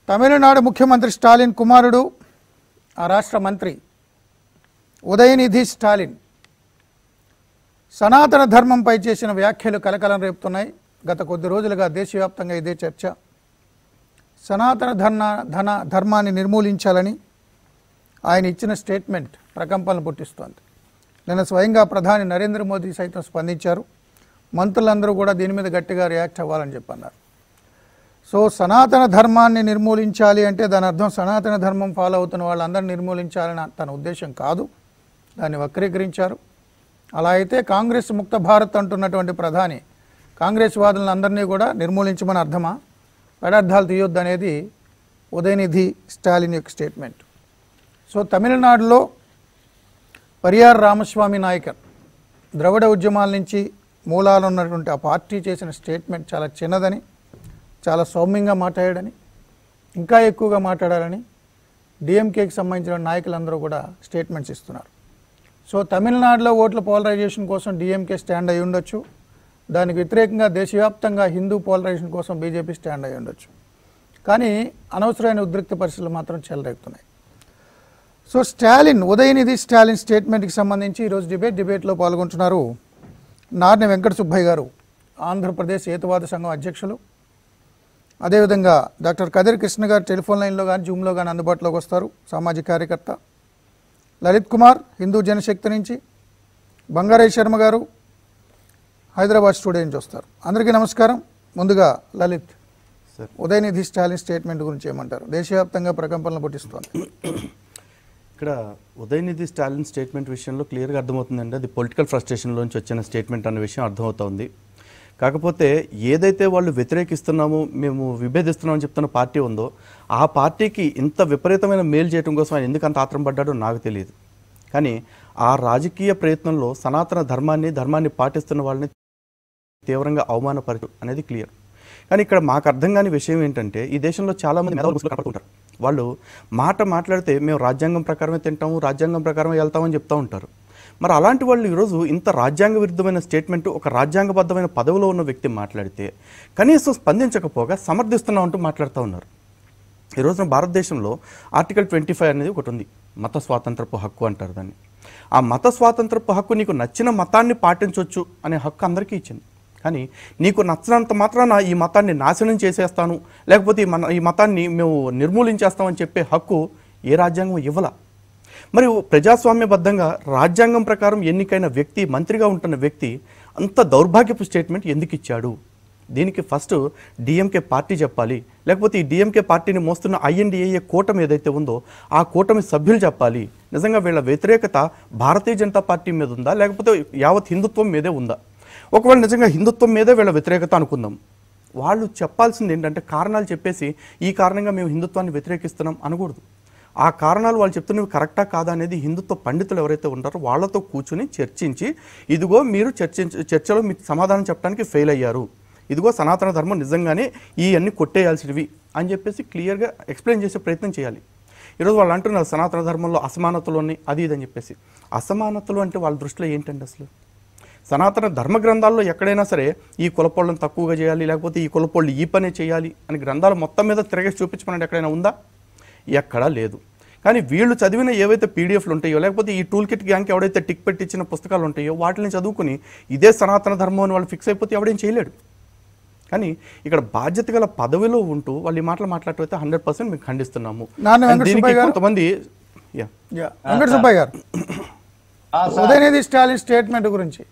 తమిళనాడు ముఖ్యమంత్రి స్టాలిన్ కుమారుడు ఆ రాష్ట్ర మంత్రి ఉదయనిధి స్టాలిన్ సనాతన ధర్మంపై చేసిన వ్యాఖ్యలు కలకలం రేపుతున్నాయి. గత కొద్ది రోజులుగా దేశవ్యాప్తంగా ఇదే చర్చ. సనాతన ధర్మాన్ని నిర్మూలించాలని ఆయన ఇచ్చిన స్టేట్మెంట్ ప్రకంపనలు పుట్టిస్తోంది. నిన్న స్వయంగా ప్రధాని నరేంద్ర మోదీ సైతం స్పందించారు. మంత్రులందరూ కూడా దీని మీద గట్టిగా రియాక్ట్ అవ్వాలని చెప్పన్నారు. సో సనాతన ధర్మాన్ని నిర్మూలించాలి అంటే దాని అర్థం సనాతన ధర్మం ఫాలో అవుతున్న వాళ్ళందరినీ నిర్మూలించాలని తన ఉద్దేశం కాదు. దాన్ని వక్రీకరించారు. అలా అయితే కాంగ్రెస్ ముక్త భారత్ అంటున్నటువంటి ప్రధాని కాంగ్రెస్ వాదులను అందరినీ కూడా నిర్మూలించమని అర్థమా? పెడార్థాలు తీయొద్దు అనేది ఉదయనిధి స్టాలిన్ యొక్క స్టేట్మెంట్. సో తమిళనాడులో పరియార్ రామస్వామి నాయకర్ ద్రవిడ ఉద్యమాల నుంచి మూలాలు ఉన్నటువంటి ఆ పార్టీ చేసిన స్టేట్మెంట్ చాలా చిన్నదని, చాలా సౌమ్యంగా మాట్లాడాడని, ఇంకా ఎక్కువగా మాట్లాడాలని డిఎంకేకి సంబంధించిన నాయకులందరూ కూడా స్టేట్మెంట్స్ ఇస్తున్నారు. సో తమిళనాడులో ఓట్ల పోలరైజేషన్ కోసం డిఎంకే స్టాండ్ అయి ఉండొచ్చు. దానికి వ్యతిరేకంగా దేశవ్యాప్తంగా హిందూ పోలరైజేషన్ కోసం బీజేపీ స్టాండ్ అయి ఉండొచ్చు. కానీ అనవసరమైన ఉద్రిక్త పరిస్థితులు మాత్రం చెలరేగుతున్నాయి. సో ఉదయనిధి స్టాలిన్ స్టేట్మెంట్కి సంబంధించి ఈరోజు డిబేట్లో పాల్గొంటున్నారు నార్ని వెంకట సుబ్బయ్య గారు, ఆంధ్రప్రదేశ్ హేతువాద సంఘం అధ్యక్షులు. అదేవిధంగా డాక్టర్ కదిరి కృష్ణ గారు టెలిఫోన్ లైన్లో కానీ జూమ్లో కానీ అందుబాటులోకి వస్తారు, సామాజిక కార్యకర్త. లలిత్ కుమార్ హిందూ జనశక్తి నుంచి, బంగారయ్య శర్మ గారు హైదరాబాద్ స్టూడియో నుంచి వస్తారు. అందరికీ నమస్కారం. ముందుగా లలిత్, ఉదయనిధి స్టాలిన్ స్టేట్మెంట్ గురించి ఏమంటారు? దేశవ్యాప్తంగా ప్రకంపనలు పుట్టిస్తోంది. ఇక్కడ ఉదయనిధి స్టాలిన్ స్టేట్మెంట్ విషయంలో క్లియర్గా అర్థమవుతుందండి, అది పొలిటికల్ ఫ్రస్ట్రేషన్లోంచి వచ్చిన స్టేట్మెంట్ అనే విషయం అర్థమవుతోంది. కాకపోతే ఏదైతే వాళ్ళు వ్యతిరేకిస్తున్నామో, మేము విభేదిస్తున్నామని చెప్తున్న పార్టీ ఉందో ఆ పార్టీకి ఇంత విపరీతమైన మేలు చేయడం కోసం ఆయన ఎందుకు అంత ఆత్రం పడ్డాడో నాకు తెలియదు. కానీ ఆ రాజకీయ ప్రయత్నంలో సనాతన ధర్మాన్ని పాటిస్తున్న వాళ్ళని తీవ్రంగా అవమానపరచు అనేది క్లియర్. కానీ ఇక్కడ మాకు అర్థం కాని విషయం ఏంటంటే, ఈ దేశంలో చాలామంది మేధావులు కనపడుతుంటారు. వాళ్ళు మాట్లాడితే మేము రాజ్యాంగం ప్రకారమే తింటాము, రాజ్యాంగం ప్రకారమే వెళ్తామని చెప్తూ ఉంటారు. మరి అలాంటి వాళ్ళు ఈరోజు ఇంత రాజ్యాంగ విరుద్ధమైన స్టేట్మెంట్ ఒక రాజ్యాంగబద్ధమైన పదవిలో ఉన్న వ్యక్తి మాట్లాడితే కనీసం స్పందించకపోగా సమర్థిస్తున్నామంటూ మాట్లాడుతూ ఉన్నారు. ఈ రోజున భారతదేశంలో ఆర్టికల్ 25 అనేది ఒకటి ఉంది, మత స్వాతంత్రపు హక్కు అంటారు దాన్ని. ఆ మత స్వాతంత్రపు హక్కు నీకు నచ్చిన మతాన్ని పాటించవచ్చు అనే హక్కు అందరికీ ఇచ్చింది. కానీ నీకు నచ్చినంత మాత్రాన ఈ మతాన్ని నాశనం చేసేస్తాను, లేకపోతే ఈ మతాన్ని మేము నిర్మూలించేస్తామని చెప్పే హక్కు ఏ రాజ్యాంగం ఇవ్వాల. మరి ప్రజాస్వామ్యబద్ధంగా రాజ్యాంగం ప్రకారం ఎన్నికైన వ్యక్తి, మంత్రిగా ఉంటున్న వ్యక్తి అంత దౌర్భాగ్యపు స్టేట్మెంట్ ఎందుకు ఇచ్చాడు? దీనికి ఫస్ట్ డిఎంకే పార్టీ చెప్పాలి, లేకపోతే ఈ డిఎంకే పార్టీని మోస్తున్న ఐఎన్డిఏ కూటమి ఏదైతే ఉందో ఆ కూటమి సభ్యులు చెప్పాలి. నిజంగా వీళ్ళ వ్యతిరేకత భారతీయ జనతా పార్టీ మీద ఉందా, లేకపోతే యావత్ హిందుత్వం మీదే ఉందా? ఒకవేళ నిజంగా హిందుత్వం మీదే వీళ్ళ వ్యతిరేకత అనుకుందాం, వాళ్ళు చెప్పాల్సింది ఏంటంటే కారణాలు చెప్పేసి ఈ కారణంగా మేము హిందుత్వాన్ని వ్యతిరేకిస్తున్నాం అనకూడదు. ఆ కారణాలు వాళ్ళు చెప్తున్నవి కరెక్టా కాదా అనేది హిందుత్వ పండితులు ఎవరైతే ఉంటారో వాళ్ళతో కూర్చుని చర్చించి, ఇదిగో మీరు చర్చలో మీకు సమాధానం చెప్పడానికి ఫెయిల్ అయ్యారు, ఇదిగో సనాతన ధర్మం నిజంగానే ఈ అన్ని కొట్టేయాల్సినవి అని చెప్పేసి క్లియర్గా ఎక్స్ప్లెయిన్ చేసే ప్రయత్నం చేయాలి. ఈరోజు వాళ్ళు అంటున్నారు సనాతన ధర్మంలో అసమానతలు ఉన్నాయి అది ఇది అని చెప్పేసి. అసమానతలు అంటే వాళ్ళ దృష్టిలో ఏంటండి? అసలు సనాతన ధర్మ గ్రంథాల్లో ఎక్కడైనా సరే ఈ కులపోళ్ళని తక్కువగా చేయాలి, లేకపోతే ఈ కులపోళ్ళు ఈ పనే చేయాలి అని గ్రంథాలు మొత్తం మీద తిరగేసి చూపించమని ఎక్కడైనా ఉందా? ఎక్కడా లేదు. కానీ వీళ్ళు చదివిన ఏవైతే పీడిఎఫ్లు ఉంటాయో, లేకపోతే ఈ టూల్ కిట్ గ్యాంగ్ ఎవడైతే టిక్ పెట్టించిన పుస్తకాలు ఉంటాయో వాటిని చదువుకుని ఇదే సనాతన ధర్మం అని వాళ్ళు ఫిక్స్ అయిపోతే ఎవడేం చేయలేడు. కానీ ఇక్కడ బాధ్యత గల పదవిలో ఉంటూ వాళ్ళు ఈ మాటలు మాట్లాడితే 100% మేము ఖండిస్తున్నాము. కొంతమంది ఉదయనిధి స్టాలిన్ స్టేట్మెంట్ గురించి,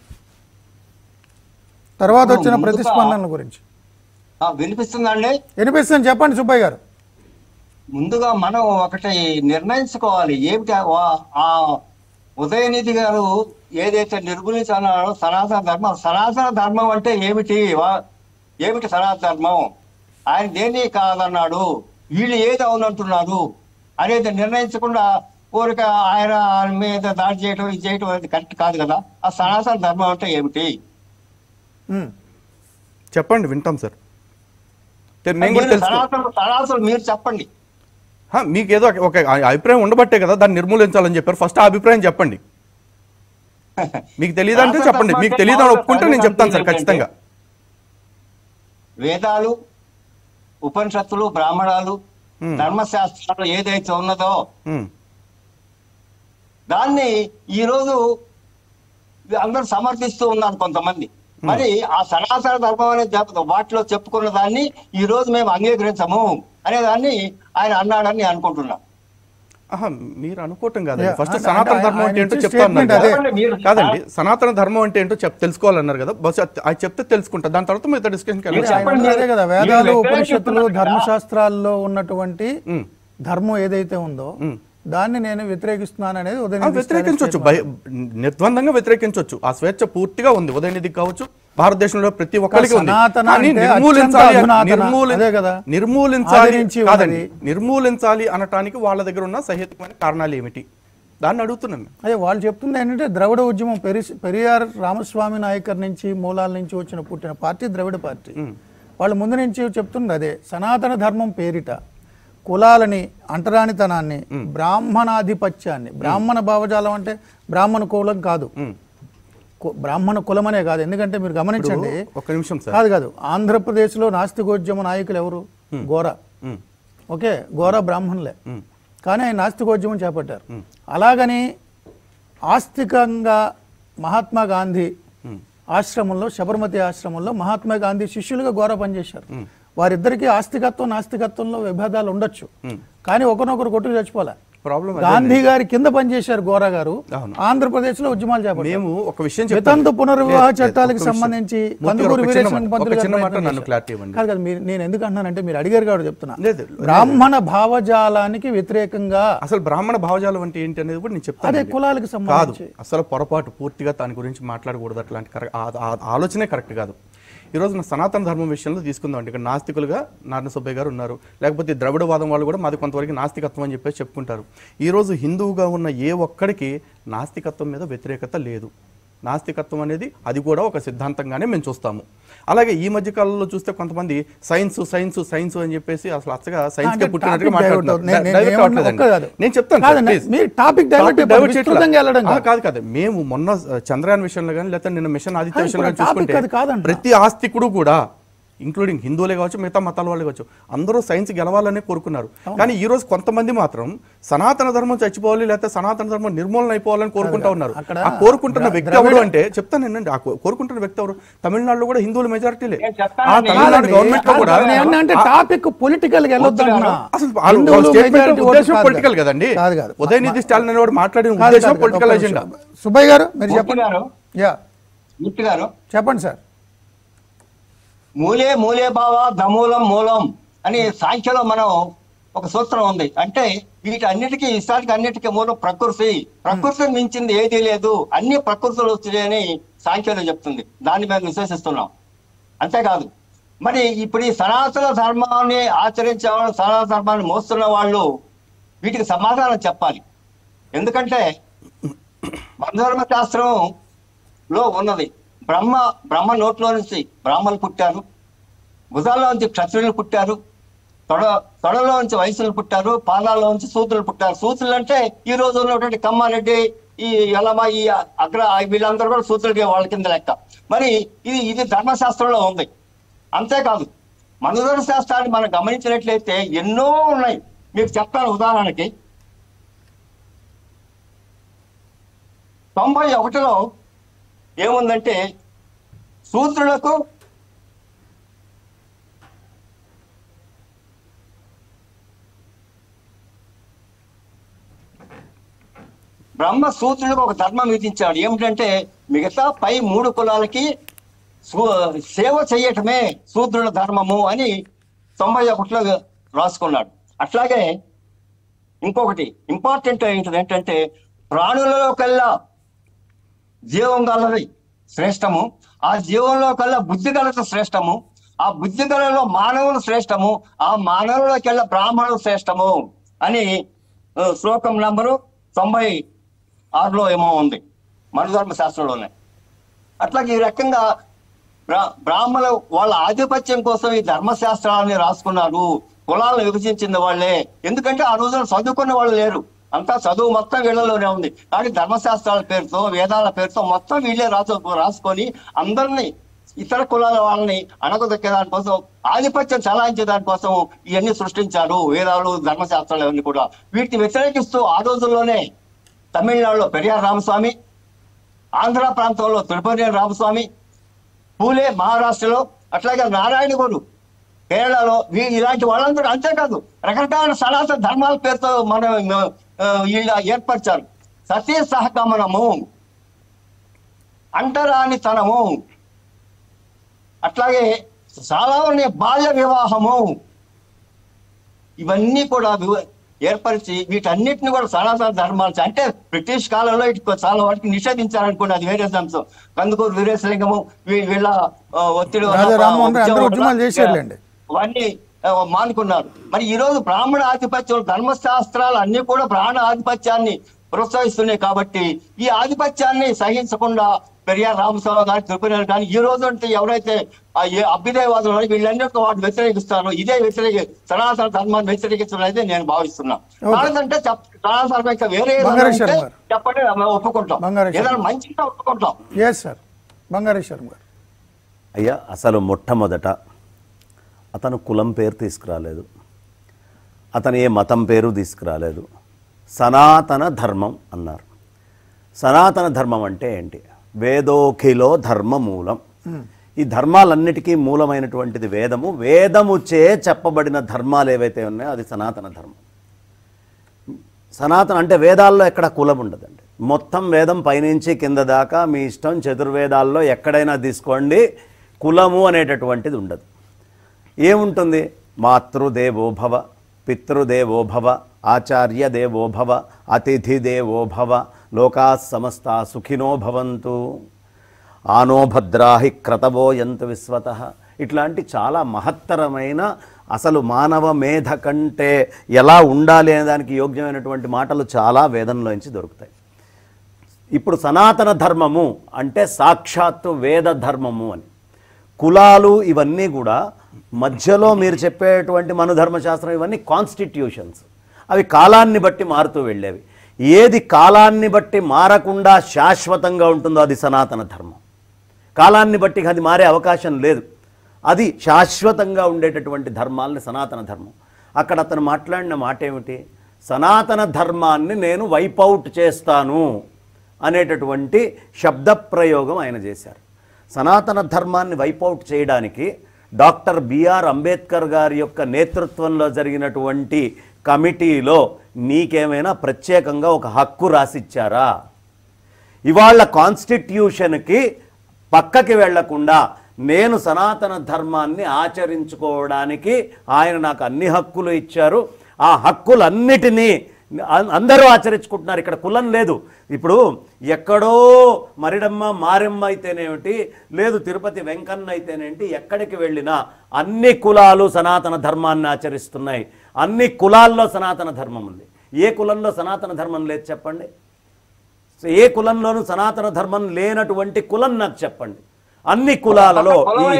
తర్వాత వచ్చిన ప్రతిస్పందనల గురించి వినిపిస్తుందండి? వినిపిస్తుంది, చెప్పండి సుబ్బయ్య గారు. ముందుగా మనం ఒకటి నిర్ణయించుకోవాలి. ఏమిటి ఆ ఉదయనిధి గారు ఏదైతే నిర్మూలించారో సనాతన ధర్మం అంటే ఏమిటి? ఏమిటి సనాతన ధర్మం? ఆయన దేన్ని కాదన్నాడు, వీళ్ళు ఏది అవునంటున్నారు అనేది నిర్ణయించకుండా ఊరిక ఆయన మీద దాడి చేయడం ఇది చేయడం అనేది కరెక్ట్ కాదు కదా. ఆ సనాతన ధర్మం అంటే ఏమిటి చెప్పండి, వింటాం సార్. సనాతన మీరు చెప్పండి. మీకు ఏదో ఒక అభిప్రాయం ఉండబట్టే కదా దాన్ని నిర్మూలించాలని చెప్పారు. ఫస్ట్ ఆ అభిప్రాయం చెప్పండి. మీకు తెలియదంటే చెప్పండి, మీకు తెలియదని ఒప్పుకుంటే నేను చెప్తాను సార్ ఖచ్చితంగా. వేదాలు, ఉపనిషత్తులు, బ్రాహ్మణాలు ధర్మశాస్త్రాలు ఏదైతే ఉన్నదో దాన్ని ఈరోజు అందరూ సమర్థిస్తూ ఉన్నారు కొంతమంది. మరి ఆ సనాతన ధర్మం అనే వాటిలో చెప్పుకున్న దాన్ని ఈ రోజు మేము అంగీకరించము అనే దాన్ని ఆయన అన్నాడని అనుకుంటున్నాం. మీరు అనుకోవటం కాదండి. ఫస్ట్ సనాతన ధర్మం అంటే ఏంటో చెప్తాను కాదండి. సనాతన ధర్మం అంటే ఏంటో తెలుసుకోవాలన్నారు కదా, బస్ అది చెప్తే తెలుసుకుంటా. దాని తర్వాత మీద డిస్కషన్ కదా. వేదాలు, ఉపనిషత్తులు, ధర్మశాస్త్రాల్లో ఉన్నటువంటి ధర్మం ఏదైతే ఉందో దాన్ని నేను వ్యతిరేకిస్తున్నాను అనేది వ్యతిరేకించవచ్చు, నిర్ద్వందంగా వ్యతిరేకించవచ్చు. ఆ స్వేచ్ఛ పూర్తిగా ఉంది. ఉదయనిధి కావచ్చు, భారతదేశంలో ప్రతి ఒక్కరికి ఉంది. నిర్మూలించాలి అనటానికి వాళ్ళ దగ్గర ఉన్న సహేతుకమైన కారణాలు ఏమిటి దాన్ని అడుగుతున్నాను. అదే వాళ్ళు చెప్తుంది ఏంటంటే ద్రవిడ ఉద్యమం పెరియార్ రామస్వామి నాయకర్ నుంచి మూలాల నుంచి పుట్టిన పార్టీ ద్రవిడ పార్టీ. వాళ్ళు ముందు నుంచి చెప్తుంది అదే, సనాతన ధర్మం పేరిట కులాలని, అంటరానితనాన్ని, బ్రాహ్మణాధిపత్యాన్ని, బ్రాహ్మణ భావజాలం అంటే బ్రాహ్మణ కులం కాదు, బ్రాహ్మణ కులమనే కాదు. ఎందుకంటే మీరు గమనించండి, ఒక్క నిమిషం కాదు ఆంధ్రప్రదేశ్లో నాస్తికోద్యమ నాయకులు ఎవరు? గోరా. ఓకే, గోరా బ్రాహ్మణులే, కానీ ఆయన నాస్తికోద్యమం చేపట్టారు. అలాగని ఆస్తికంగా మహాత్మా గాంధీ ఆశ్రమంలో, శబర్మతి ఆశ్రమంలో మహాత్మా గాంధీ శిష్యులుగా గోరా పనిచేశారు. వారిద్దరికి ఆస్తికత్వం నాస్తికత్వంలో విభేదాలు ఉండొచ్చు, కానీ ఒకరినొకరు కొట్టుకు చచ్చిపోలే. గాంధీ గారి కింద పనిచేశారు గోరా గారు. ఆంధ్రప్రదేశ్ లో ఉద్యమాలు చేపట్టారు. మేము ఒక విషయం వితంతు పునర్వివాహ చట్టాలకు సంబంధించి నేను ఎందుకు అంటున్నానంటే మీరు అడిగారు కాబట్టి చెప్తున్నా. బ్రాహ్మణ భావజాలానికి వ్యతిరేకంగా, అసలు బ్రాహ్మణ భావజాలం అంటే ఏంటి అనేది కూడా నేను చెప్తాను. అదే కులాలకు సంబంధించి అసలు పొరపాటు, పూర్తిగా దాని గురించి మాట్లాడకూడదు. అట్లాంటి ఆలోచనే కరెక్ట్ కాదు. ఈరోజు నా సనాతన ధర్మం విషయంలో తీసుకుందాం అంటే, ఇక్కడ నాస్తికులుగా నారాయణ సుబ్బయ్య గారు ఉన్నారు, లేకపోతే ద్రవిడవాదం వాళ్ళు కూడా మాది కొంతవరకు నాస్తికత్వం అని చెప్పేసి చెప్పుకుంటారు. ఈరోజు హిందువుగా ఉన్న ఏ ఒక్కడికి నాస్తికత్వం మీద వ్యతిరేకత లేదు. నాస్తికత్వం అనేది అది కూడా ఒక సిద్ధాంతంగానే మేము చూస్తాము. అలాగే ఈ మధ్య కాలంలో చూస్తే కొంతమంది సైన్స్ సైన్స్ సైన్స్ అని చెప్పేసి అసలు అచ్చగా సైన్స్ కే పుట్టినట్టుగా మాట్లాడుతున్నారు. నేను చెప్తాను, కాదు మేము మొన్న చంద్రయాన్ విషయంలో కానీ లేకపోతే నిన్న మిషన్ ఆదిత్య విషయంలో కానీ చూసుకుంటే ప్రతి ఆస్తికుడు కూడా, ఇంక్లూడింగ్ హిందువులే కావచ్చు, మిగతా మతాల వాళ్ళే కావచ్చు, అందరూ సైన్స్ గెలవాలనే కోరుకున్నారు. కానీ ఈ రోజు కొంతమంది మాత్రం సనాతన ధర్మం చచ్చిపోవాలి, లేకపోతే సనాతన ధర్మం నిర్మూలన అయిపోవాలని కోరుకుంటా ఉన్నారు. ఆ కోరుకుంటున్న వ్యక్తి ఎవరు అంటే చెప్తాను నేను, ఆ కోరుకుంటున్న వ్యక్తి ఎవరు? తమిళనాడులో కూడా హిందువుల మెజారిటీలే. ఆ తమిళనాడు గవర్నమెంట్ లో కూడా ఉద్దేశం పొలిటికల్ కదండి. ఉదయనిధి స్టాలిన్ అనేవాడు మాట్లాడిన ఉద్దేశం పొలిటికల్ ఎజెండా. సుబ్బయ్య గారు మీరు చెప్పండి. చెప్పండి సార్. మూలే మూలే భావ దమూలం మూలం అని సాంఖ్యలో మనం ఒక సూత్రం ఉంది. అంటే వీటన్నిటికీ, ఇష్టానికి అన్నిటికీ మూలం ప్రకృతి. ప్రకృతిని మించింది ఏదీ లేదు, అన్ని ప్రకృతులు వస్తున్నాయని సాంఖ్యలో చెప్తుంది. దాన్ని మేము విశ్వసిస్తున్నాం. అంతేకాదు, మరి ఇప్పుడు ఈ సనాతన ధర్మాన్ని ఆచరించే వాళ్ళు, సనాతన ధర్మాన్ని మోస్తున్న వాళ్ళు వీటికి సమాధానం చెప్పాలి. ఎందుకంటే బంధర్మ శాస్త్రంలో ఉన్నది, బ్రహ్మ నోట్లో నుంచి బ్రాహ్మణులు పుట్టారు, భుజాల్లో నుంచి క్షత్రియులు పుట్టారు, తొడలో నుంచి వైశ్యులు పుట్టారు, పాదాల్లో నుంచి శూద్రులు పుట్టారు. శూద్రులు అంటే ఈ రోజు ఉన్నటువంటి కమ్మారెడ్డి, ఈ యలమ, ఈ అగ్ర, వీళ్ళందరూ కూడా శూద్రులకి వాళ్ళ కింద లెక్క. మరి ఇది ధర్మశాస్త్రంలో ఉంది. అంతేకాదు, మనుధర్మ శాస్త్రాన్ని మనం గమనించినట్లయితే ఎన్నో ఉన్నాయి. మీకు చెప్తాను. ఉదాహరణకి 91లో ఏముందంటే, శూద్రులకు బ్రహ్మ శూద్రులకు ఒక ధర్మం విధించాడు. ఏమిటంటే మిగతా పై 3 కులాలకి సేవ చేయటమే శూద్రుల ధర్మము అని 91లో రాసుకున్నాడు. అట్లాగే ఇంకొకటి ఇంపార్టెంట్ ఏంటంటే, ప్రాణులలో కల్లా జీవం గలది శ్రేష్టము, ఆ జీవంలో కల్లా బుద్ధి గలత శ్రేష్టము, ఆ బుద్ధి గలలో మానవులు శ్రేష్టము, ఆ మానవులకెల్లా బ్రాహ్మణులు శ్రేష్టము అని శ్లోకం నంబరు 96లో ఏమో ఉంది మనుధర్మ శాస్త్రంలోనే. అట్లాగే ఈ రకంగా బ్రాహ్మణులు వాళ్ళ ఆధిపత్యం కోసం ఈ ధర్మశాస్త్రాలని రాసుకున్నారు. కులాలను విభజించిన వాళ్ళే. ఎందుకంటే ఆ రోజున చదువుకున్న వాళ్ళు లేరు, అంతా చదువు మొత్తం వీళ్ళలోనే ఉంది. కానీ ధర్మశాస్త్రాల పేరుతో, వేదాల పేరుతో మొత్తం వీళ్ళే రాసుకొని అందరినీ ఇతర కులాల వాళ్ళని అణగదొక్కే దానికోసం, ఆధిపత్యం చలాయించే దానికోసం ఇవన్నీ సృష్టించారు వేదాలు, ధర్మశాస్త్రాలు ఇవన్నీ కూడా. వీటిని వ్యతిరేకిస్తూ ఆ రోజుల్లోనే తమిళనాడులో పెరియార్ రామస్వామి, ఆంధ్ర ప్రాంతంలో తిరుపతి రామస్వామి, పూలే మహారాష్ట్రలో, అట్లాగే నారాయణ గురు కేరళలో, ఇలాంటి వాళ్ళందరూ. అంతేకాదు రకరకాల సనాతన ధర్మాల పేరుతో మనం వీళ్ళు ఏర్పరిచారు. సతీ సహగమనము, అంటరానితనము, అట్లాగే సాధారణ బాల్య వివాహము, ఇవన్నీ కూడా ఏర్పరిచి వీటన్నిటిని కూడా సనాతన ధర్మాలు, అంటే బ్రిటిష్ కాలంలో ఇటు చాలా వాటికి నిషేధించారనుకోండి, అది వేరే అంశం. కందుకూరు వీరేశలింగము వీళ్ళ ఒత్తిడి అవన్నీ మానుకున్నారు. మరి ఈ రోజు బ్రాహ్మణ ఆధిపత్యం, ధర్మశాస్త్రాలు అన్ని కూడా బ్రాహ్మణ ఆధిపత్యాన్ని ప్రోత్సహిస్తున్నాయి. కాబట్టి ఈ ఆధిపత్యాన్ని సహించకుండా పెరియార్ రామస్వామి గారు, తిరుపతి కానీ ఈ రోజు అంటే ఎవరైతే అభ్యుదయవాదులు వీళ్ళందరితో వాటిని వ్యతిరేకిస్తారో, ఇదే సనాతన ధర్మాన్ని వ్యతిరేకించడం అయితే నేను భావిస్తున్నాను. కాదంటే సనాతన వేరే చెప్పండి, ఒప్పుకుంటాం. ఏదైనా మంచిగా ఒప్పుకుంటాం. అయ్యా, అసలు మొట్టమొదట అతను కులం పేరు తీసుకురాలేదు, అతను ఏ మతం పేరు తీసుకురాలేదు. సనాతన ధర్మం అన్నారు. సనాతన ధర్మం అంటే ఏంటి? వేదోఖిలో ధర్మ మూలం. ఈ ధర్మాలన్నిటికీ మూలమైనటువంటిది వేదము. వేదముచే చెప్పబడిన ధర్మాలు ఏవైతే ఉన్నాయో అది సనాతన ధర్మం. సనాతన అంటే వేదాల్లో ఎక్కడ కులం ఉండదండి. మొత్తం వేదం పైనుంచి కింద దాకా మీ ఇష్టం. చతుర్వేదాల్లో ఎక్కడైనా తీసుకోండి, కులము అనేటటువంటిది ఉండదు. ఏముంటుంది? మాతృదేవోభవ, పితృదేవోభవ, ఆచార్య దేవోభవ, అతిథి దేవోభవ, లోకా సమస్త సుఖినో భవంతు, ఆనో భద్రాహి క్రతవో యంతు విశ్వతః. ఇట్లాంటి చాలా మహత్తరమైన, అసలు మానవ మేధ కంటే ఎలా ఉండాలి అనే దానికి యోగ్యమైనటువంటి మాటలు చాలా వేదంలోంచి దొరుకుతాయి. ఇప్పుడు సనాతన ధర్మము అంటే సాక్షాత్తు వేద ధర్మము అని. కులాలు ఇవన్నీ కూడా మధ్యలో మీరు చెప్పేటువంటి మనుధర్మశాస్త్రం ఇవన్నీ కాన్స్టిట్యూషన్స్. అవి కాలాన్ని బట్టి మారుతూ వెళ్ళేవి. ఏది కాలాన్ని బట్టి మారకుండా శాశ్వతంగా ఉంటుందో అది సనాతన ధర్మం. కాలాన్ని బట్టి అది మారే అవకాశం లేదు. అది శాశ్వతంగా ఉండేటటువంటి ధర్మాలని సనాతన ధర్మం. అక్కడ అతను మాట్లాడిన మాట ఏమిటి? సనాతన ధర్మాన్ని నేను వైపౌట్ చేస్తాను అనేటటువంటి శబ్ద ప్రయోగం ఆయన చేశారు. సనాతన ధర్మాన్ని వైపౌట్ చేయడానికి డాక్టర్ బిఆర్ అంబేద్కర్ గారి యొక్క నేతృత్వంలో జరిగినటువంటి కమిటీలో నీకేమైనా ప్రత్యేకంగా ఒక హక్కు రాసిచ్చారా? ఇవాళ కాన్స్టిట్యూషన్కి పక్కకి వెళ్లకుండా నేను సనాతన ధర్మాన్ని ఆచరించుకోవడానికి ఆయన నాకు అన్ని హక్కులు ఇచ్చారు. ఆ హక్కులన్నిటినీ అందరూ ఆచరించుకుంటున్నారు. ఇక్కడ కులం లేదు. ఇప్పుడు ఎక్కడో మరిడమ్మ మారెమ్మ అయితేనేమిటి, లేదు తిరుపతి వెంకన్న అయితేనేంటి, ఎక్కడికి వెళ్ళినా అన్ని కులాలు సనాతన ధర్మాన్ని ఆచరిస్తున్నాయి. అన్ని కులాల్లో సనాతన ధర్మం ఉంది. ఏ కులంలో సనాతన ధర్మం లేదు చెప్పండి? ఏ కులంలోనూ సనాతన ధర్మం లేనటువంటి కులం నాకు చెప్పండి. అన్ని కులాలలో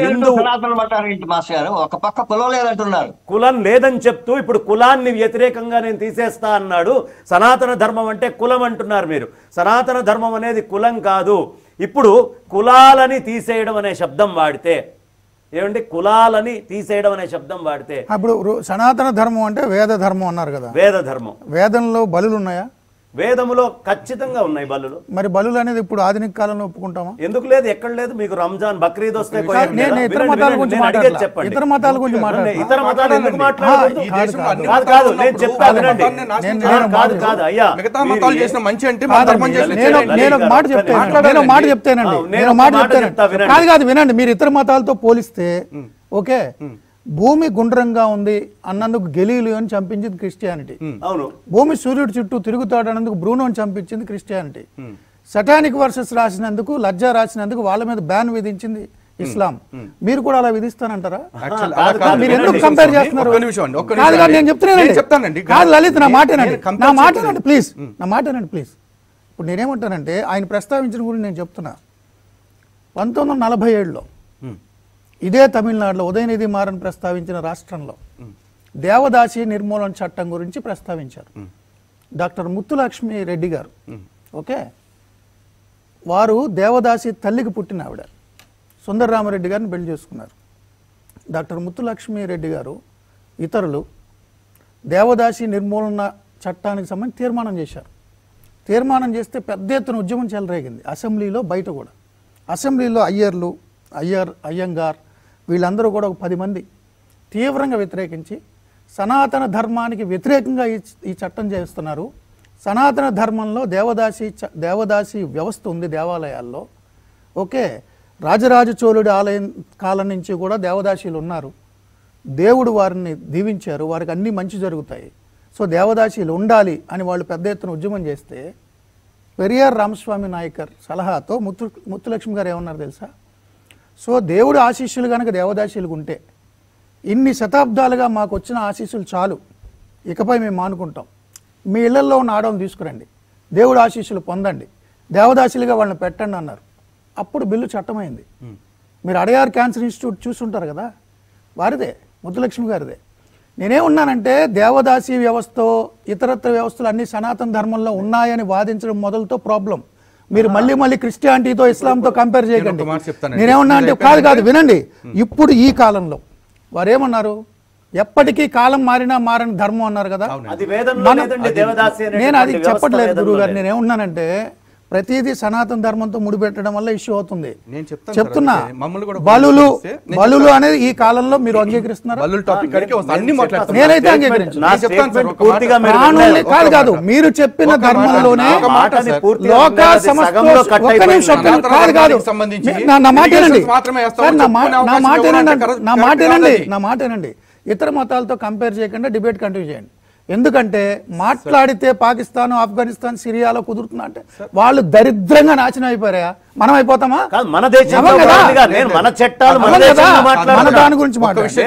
ఒక పక్క కులం లేదంటున్నారు. కులం లేదని చెప్తూ ఇప్పుడు కులాన్ని వ్యతిరేకంగా నేను తీసేస్తా అన్నాడు. సనాతన ధర్మం అంటే కులం అంటున్నారు మీరు. సనాతన ధర్మం అనేది కులం కాదు. ఇప్పుడు కులాలని తీసేయడం అనే శబ్దం వాడితే ఏమండి? కులాలని తీసేయడం అనే శబ్దం వాడితే ఇప్పుడు సనాతన ధర్మం అంటే వేద ధర్మం అన్నారు కదా. వేద ధర్మం. వేదంలో బలులు ఉన్నాయా? వేదములో ఖచ్చితంగా ఉన్నాయి బలులు. మరి బలులు అనేది ఇప్పుడు ఆధునిక కాలంలో ఒప్పుకుంటామా? ఎందుకు లేదు? ఎక్కడ లేదు? మీకు రంజాన్ బక్రీద్ వస్తే ఇతర మతాల గురించి మాట్లాడాలి. ఇతర మతాల గురించి మాట్లాడాలి. ఇతర మతాలు ఎందుకు మాట్లాడకూడదు? కాదు, నేను చెప్తా వినండి. నేను ఒక మాట చెప్తానండి. కాదు వినండి. మీరు ఇతర మతాలతో పోలిస్తే ఓకే, భూమి గుండ్రంగా ఉంది అన్నందుకు గెలీలియోని చంపించింది క్రిస్టియానిటీ. అవును. భూమి సూర్యుడి చుట్టూ తిరుగుతాడు అన్నందుకు బ్రూనోని చంపించింది క్రిస్టియానిటీ. సటానిక్ వర్సెస్ రాసినందుకు, లజ్జా రాసినందుకు వాళ్ళ మీద బ్యాన్ విధించింది ఇస్లాం. మీరు కూడా అలా విధిస్తానంటారా? మీరు ఎందుకు కంపేర్ చేస్తున్నారు? నేను చెప్తున్నానండి. కాదు లలిత్, నా మాటనండి ప్లీజ్. ఇప్పుడు నేనేమంటానంటే ఆయన ప్రస్తావించిన గురించి నేను చెప్తున్నా. 1947లో ఇదే తమిళనాడులో ఉదయనిధి మారన్ ప్రస్తావించిన రాష్ట్రంలో దేవదాసి నిర్మూలన చట్టం గురించి ప్రస్తావించారు డాక్టర్ ముత్తులక్ష్మి రెడ్డి గారు. ఓకే, వారు దేవదాసి తల్లికి పుట్టిన ఆవిడ. సుందరరామరెడ్డి గారిని పెళ్లి చేసుకున్నారు. డాక్టర్ ముత్తులక్ష్మిరెడ్డి గారు ఇతరులు దేవదాసి నిర్మూలన చట్టానికి సంబంధించి తీర్మానం చేశారు. తీర్మానం చేస్తే పెద్ద ఎత్తున ఉద్యమం చెలరేగింది అసెంబ్లీలో, బయట కూడా. అసెంబ్లీలో అయ్యంగార్ వీళ్ళందరూ కూడా ఒక 10 మంది తీవ్రంగా వ్యతిరేకించి సనాతన ధర్మానికి వ్యతిరేకంగా ఈ చట్టం చేస్తున్నారు. సనాతన ధర్మంలో దేవదాసి వ్యవస్థ ఉంది దేవాలయాల్లో. ఓకే, రాజరాజ చోళుడి ఆలయం కాలం నుంచి కూడా దేవదాసీలు ఉన్నారు. దేవుడు వారిని దీవించారు, వారికి అన్నీ మంచి జరుగుతాయి, సో దేవదాసీలు ఉండాలి అని వాళ్ళు పెద్ద ఎత్తున ఉద్యమం చేస్తే పెరియార్ రామస్వామి నాయకర్ సలహాతో ముత్తులక్ష్మి గారు ఏమన్నారు తెలుసా? సో దేవుడు ఆశీస్సులు కనుక దేవదాసీలకు ఉంటే ఇన్ని శతాబ్దాలుగా మాకు వచ్చిన ఆశీస్సులు చాలు, ఇకపై మేము మానుకుంటాం, మీ ఇళ్లలో ఉన్న ఆడవాళ్ళని తీసుకురండి, దేవుడు ఆశీస్సులు పొందండి, దేవదాసీలుగా వాళ్ళని పెట్టండి అన్నారు. అప్పుడు బిల్లు చట్టమైంది. మీరు అడయార్ క్యాన్సర్ ఇన్స్టిట్యూట్ చూస్తుంటారు కదా, వారిదే, ముత్తులక్ష్మి గారిదే. నేనేమన్నానంటే దేవదాసి వ్యవస్థ ఇతరత్ర వ్యవస్థలు అన్ని సనాతన ధర్మంలో ఉన్నాయని వాదించడం మొదలుతో ప్రాబ్లం. మీరు మళ్ళీ క్రిస్టియానిటీతో ఇస్లాంతో కంపేర్ చేయకండి. నేనేమన్నా అంటే కాదు వినండి. ఇప్పుడు ఈ కాలంలో వారేమన్నారు, ఎప్పటికీ కాలం మారని ధర్మం అన్నారు కదా. నేను అది చెప్పట్లేదు గురువు గారు. నేనేమన్నానంటే ప్రతిదీ సనాతన ధర్మంతో ముడిపెట్టడం వల్ల ఇష్యూ అవుతుంది. చెప్తున్నా, బలులు అనేది ఈ కాలంలో మీరు అంగీకరిస్తున్నారు? నేనైతే కాదు మీరు చెప్పిన ధర్మంలోనే నా మాట ఏనండి. ఇతర మతాలతో కంపేర్ చేయకుండా డిబేట్ కంటిన్యూ చేయండి. ఎందుకంటే మాట్లాడితే పాకిస్తాన్, ఆఫ్ఘనిస్తాన్, సిరియాలో కుదురుతున్నా అంటే వాళ్ళు దరిద్రంగా నాశనం అయిపోయారా? మనం అయిపోతామా? మన దాని గురించి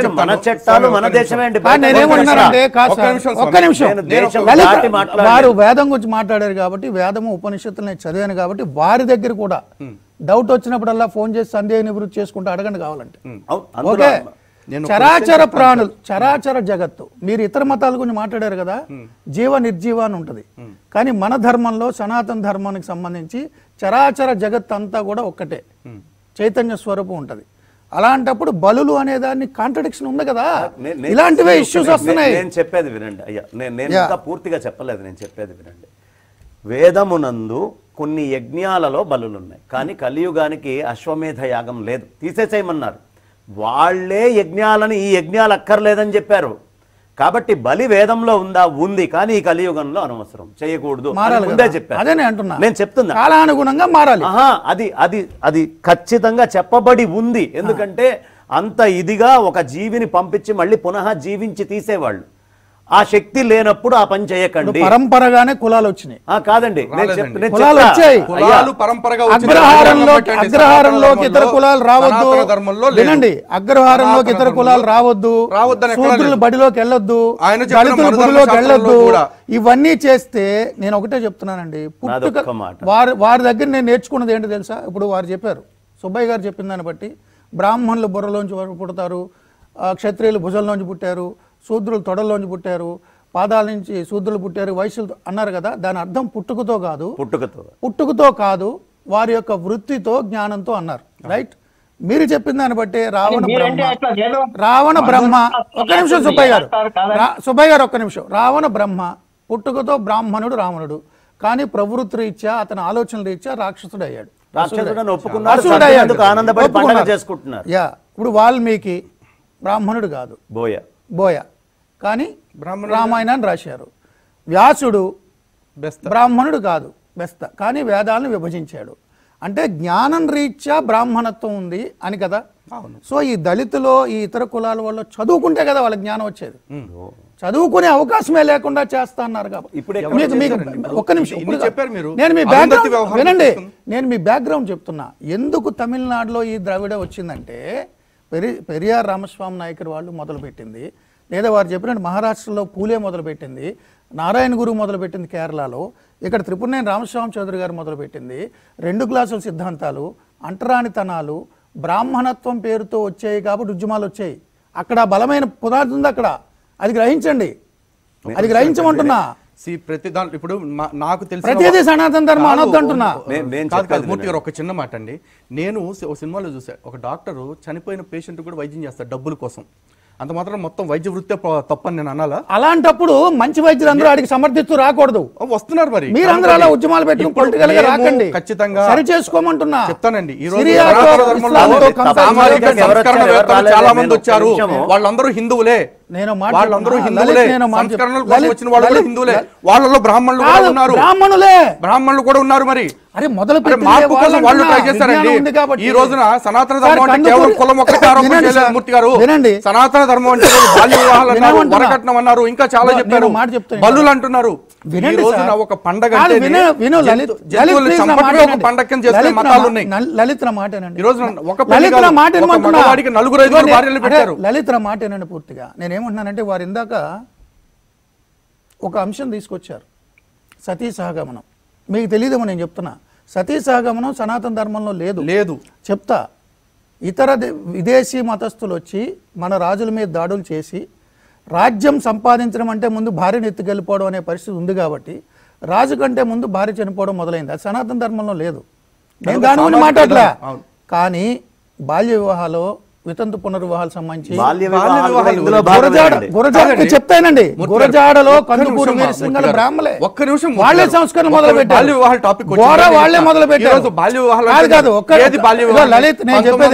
నేనేమన్నానంటే ఒక్క నిమిషం, వారు వేదం గురించి మాట్లాడారు కాబట్టి, వేదము ఉపనిషత్తులు నేను చదివాను కాబట్టి వారి దగ్గర కూడా డౌట్ వచ్చినప్పుడల్లా ఫోన్ చేసి సందేహ నివృత్తి చేసుకుంటూ అడగండి కావాలంటే. ఓకే, చరాచర ప్రాణులు, చరాచర జగత్తు, మీరు ఇతర మతాల గురించి మాట్లాడారు కదా, జీవ నిర్జీవ అని ఉంటుంది. కానీ మన ధర్మంలో సనాతన ధర్మానికి సంబంధించి చరాచర జగత్ అంతా కూడా ఒక్కటే, చైతన్య స్వరూపం ఉంటుంది. అలాంటప్పుడు బలులు అనే దాన్ని కాంట్రడిక్షన్ ఉంది కదా, ఇలాంటివే ఇష్యూస్ వస్తున్నాయి. నేను చెప్పేది వినండి అయ్యా, నేను ఇంకా పూర్తిగా చెప్పలేదు. నేను చెప్పేది వినండి. వేదమునందు కొన్ని యజ్ఞాలలో బలులు ఉన్నాయి, కానీ కలియుగానికి అశ్వమేధ యాగం లేదు, తీసేసేయమన్నారు. వాళ్లే యజ్ఞాలని ఈ యజ్ఞాలు అక్కర్లేదని చెప్పారు. కాబట్టి బలి వేదంలో ఉంది, కానీ ఈ కలియుగంలో అనవసరం, చేయకూడదు ముందే చెప్పారు. అదే నేను చెప్తున్నా, కాలానుగుణంగా మారాలి. అది ఖచ్చితంగా చెప్పబడి ఉంది. ఎందుకంటే అంత ఇదిగా ఒక జీవిని పంపించి మళ్ళీ పునః జీవించి తీసేవాళ్ళు. ఆ శక్తి లేనప్పుడు ఆ పని చేయకండి. పరంపరగానే కులాలు వచ్చినాయి. కాదండి, కులాలు వచ్చాయి. అగ్రహారంలోకి ఇతర కులాలు రావద్దు. వినండి, అగ్రహారంలోకి ఇతర కులాలు రావద్దు, శూద్రులు బడిలోకి వెళ్ళొద్దు, దళితులు గుడిలోకి వెళ్ళొద్దు. ఇవన్నీ చేస్తే నేను ఒకటే చెప్తున్నానండి, వారి దగ్గర నేను నేర్చుకున్నది ఏంటో తెలుసా? ఇప్పుడు వారు చెప్పారు, సుబ్బయ్య గారు చెప్పిన దాన్ని బట్టి బ్రాహ్మణులు బుర్రలోంచి పుడతారు, క్షత్రియులు భుజంలోంచి పుట్టారు, శూద్రులు తొడల్లోంచి పుట్టారు, పాదాల నుంచి శూద్రులు పుట్టారు, వైశ్యులు అన్నారు కదా. దాని అర్థం పుట్టుకతో కాదు, వారి యొక్క వృత్తితో, జ్ఞానంతో అన్నారు. రైట్? మీరు చెప్పిన దాన్ని బట్టి రావణ బ్రహ్మ ఒక్క నిమిషం సుబ్బయ్య గారు ఒక్క నిమిషం. రావణ బ్రహ్మ, పుట్టుకతో బ్రాహ్మణుడు రావణుడు, కానీ ప్రవృత్తి రీత్యా అతని ఆలోచన రీత్యా రాక్షసుడు అయ్యాడు. ఇప్పుడు వాల్మీకి బ్రాహ్మణుడు కాదు, బోయ, కానీ రామాయణాన్ని రాశారు. వ్యాసుడు బ్రాహ్మణుడు కాదు, బెస్త, కానీ వేదాలను విభజించాడు. అంటే జ్ఞానం రీత్యా బ్రాహ్మణత్వం ఉంది అని కదా. సో ఈ దళితులో, ఈ ఇతర కులాల వల్ల చదువుకుంటే కదా వాళ్ళ జ్ఞానం వచ్చేది. చదువుకునే అవకాశమే లేకుండా చేస్తా అన్నారు కాబట్టి. ఒక్క నిమిషం, నేను మీ బ్యాక్గ్రౌండ్ చెప్తున్నా. ఎందుకు తమిళనాడులో ఈ ద్రవిడ వచ్చిందంటే పెరియార్ రామస్వామి నాయకర్ వాళ్ళు మొదలుపెట్టింది, లేదా వారు చెప్పినట్టు మహారాష్ట్రలో పూలే మొదలుపెట్టింది, నారాయణ గురు మొదలుపెట్టింది కేరళలో, ఇక్కడ త్రిపురనేని రామస్వామి చౌదరి గారు మొదలుపెట్టింది. 2 క్లాసుల సిద్ధాంతాలు, అంటరానితనాలు, బ్రాహ్మణత్వం పేరుతో వచ్చాయి కాబట్టి ఉద్యమాలు వచ్చాయి. అక్కడ బలమైన పునాది ఉంది, అక్కడ అది గ్రహించండి, అది గ్రహించమంటున్నా. ప్రతి దాంట్లో ఇప్పుడు నాకు తెలిసి ప్రతిదీ సనాతన ధర్మం అనొద్దు అంటున్నా. మూర్తి గారు ఒక చిన్న మాట అండి, నేను ఒక సినిమాలో చూసా, ఒక డాక్టరు చనిపోయిన పేషెంట్ కూడా వైద్యం చేస్తారు డబ్బుల కోసం, అంత మాత్రం మొత్తం వైద్య వృత్తి తప్పని నేను అనాలా? అలాంటప్పుడు మంచి వైద్యులు అందరూ ఆడికి సమర్థిస్తూ రాకూడదు. వస్తున్నారు మరి, మీరందరూ అలా ఉద్యమాలు పెట్టుకుని పొలిటికల్ గా రాకండి, ఖచ్చితంగా సరి చేసుకోమంటున్నా. చెప్తానండి, ఈ రోజు చాలా మంది వచ్చారు, వాళ్ళందరూ హిందువులే, వాళ్ళందరూ హిందువులే, సంస్కరణల కోసం వచ్చిన వాళ్ళు కూడా హిందువులే, వాళ్ళలో బ్రాహ్మణులు కూడా ఉన్నారు, బ్రాహ్మణులు కూడా ఉన్నారు. మరి అరే మొదలు మార్పు కోసం వాళ్ళు ట్రై చేశారండి. ఈ రోజున సనాతన ధర్మం అంటే కేవలం కులం ఒక్కటే ఆరోపణ చేయలేదు మూర్తి గారు. సనాతన ధర్మం అంటే బాల్య వివాహాలు అన్నారు, వరకట్నం అన్నారు, ఇంకా చాలా చెప్పారు, బల్లులు అంటున్నారు. ఈ రోజున ఒక పండగ పండగం చేసే మతాలు ఉన్నాయి. లలిత మాటేనండి, ఈ రోజున ఒక మగవాడికి 4-5 భార్యలు పెట్టారు. లలిత మాటేనండి పూర్తిగా. నేనేమంటున్నానంటే వారు ఇందాక ఒక అంశం తీసుకొచ్చారు, సతీ సహగమనం. మీకు తెలియదేమో నేను చెప్తున్నా, సతీ సహగమనం సనాతన ధర్మంలో లేదు. చెప్తా, ఇతర విదేశీ మతస్థులు వచ్చి మన రాజుల మీద దాడులు చేసి రాజ్యం సంపాదించడం అంటే ముందు భార్యను ఎత్తుకెళ్ళిపోవడం అనే పరిస్థితి ఉంది కాబట్టి రాజు కంటే ముందు భార్య చనిపోవడం మొదలైంది. అది సనాతన ధర్మంలో లేదు. నేను దాని గురించి మాట్లాడలే. కానీ బాల్య వివాహాలు, వితంతు పునర్వివాహాలు సంబంధించి చెప్తానండి, గురజాడలో కందుకూరు వీరసింగల బ్రాహ్మలే వాళ్ళే సంస్కరణ మొదలు పెట్టారు, వాళ్ళే మొదలు పెట్టారు. లలిత్ నేను చెప్పేది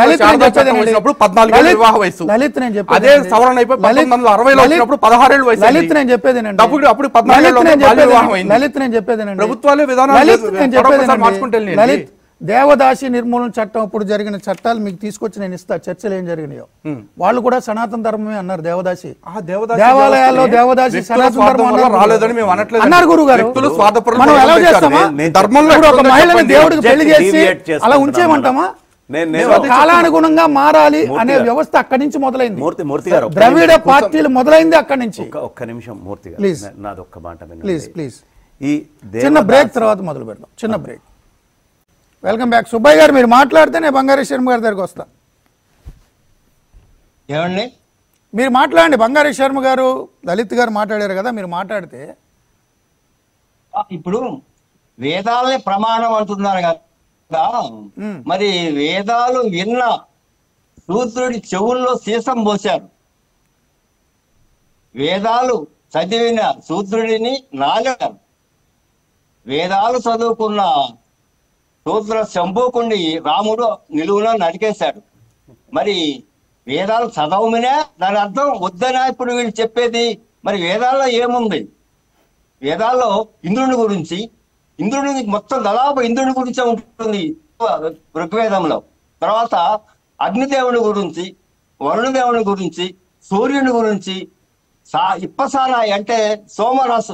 లలిత్ దేవదాసి నిర్మూలన చట్టం అప్పుడు జరిగిన చట్టాలు మీకు తీసుకొచ్చి నేను ఇస్తా, చర్చలు ఏం జరిగినాయో. వాళ్ళు కూడా సనాతన ధర్మమే అన్నారు. దేవదాసి దేవాలయాల్లో దేవదాసి సనాతన ధర్మం అన్నారు గురువు గారు. మనం ఎలా చేస్తామా? ఒక మహిళని దేవుడికి పెళ్లి చేసి అలా ఉంచేయమంటామా? కాలానుగుణంగా మారాలి అనే వ్యవస్థ అక్కడి నుంచి మొదలైంది. ద్రవిడ పార్టీలు మొదలైంది అక్కడి నుంచి. ఒక్క నిమిషం మూర్తి గారు, ప్లీజ్ నాదొక్క మాట ప్లీజ్. ఈ చిన్న బ్రేక్ తర్వాత మొదలు పెడదాం, చిన్న బ్రేక్. Welcome back. సుబ్బయ్య గారు మీరు మాట్లాడితే నేను బంగారీ శర్మ గారి దగ్గరికి వస్తా. ఏమండి మీరు మాట్లాడండి. బంగారీ శర్మ గారు, లలిత్ గారు మాట్లాడారు కదా, మీరు మాట్లాడితే. ఇప్పుడు వేదాలనే ప్రమాణం అంటున్నారు కదా, మరి వేదాలు విన్న శూద్రుడి చెవుల్లో సీసం పోశారు. వేదాలు చదివిన శూద్రుడిని నాగారు. వేదాలు చదువుకున్న శూద్ర శంభూకుణ్ణి రాముడు నిలువున నరికేశాడు. మరి వేదాలు చదవమనే దాని అర్థం వద్దనా ఇప్పుడు వీళ్ళు చెప్పేది? మరి వేదాల్లో ఏముంది? వేదాల్లో ఇంద్రుని గురించి, ఇంద్రుని మొత్తం దాదాపు ఇంద్రుని గురించే ఉంటుంది ఋగ్వేదంలో. తర్వాత అగ్నిదేవుని గురించి, వరుణదేవుని గురించి, సూర్యుని గురించి, ఇప్పసానాయి అంటే సోమరస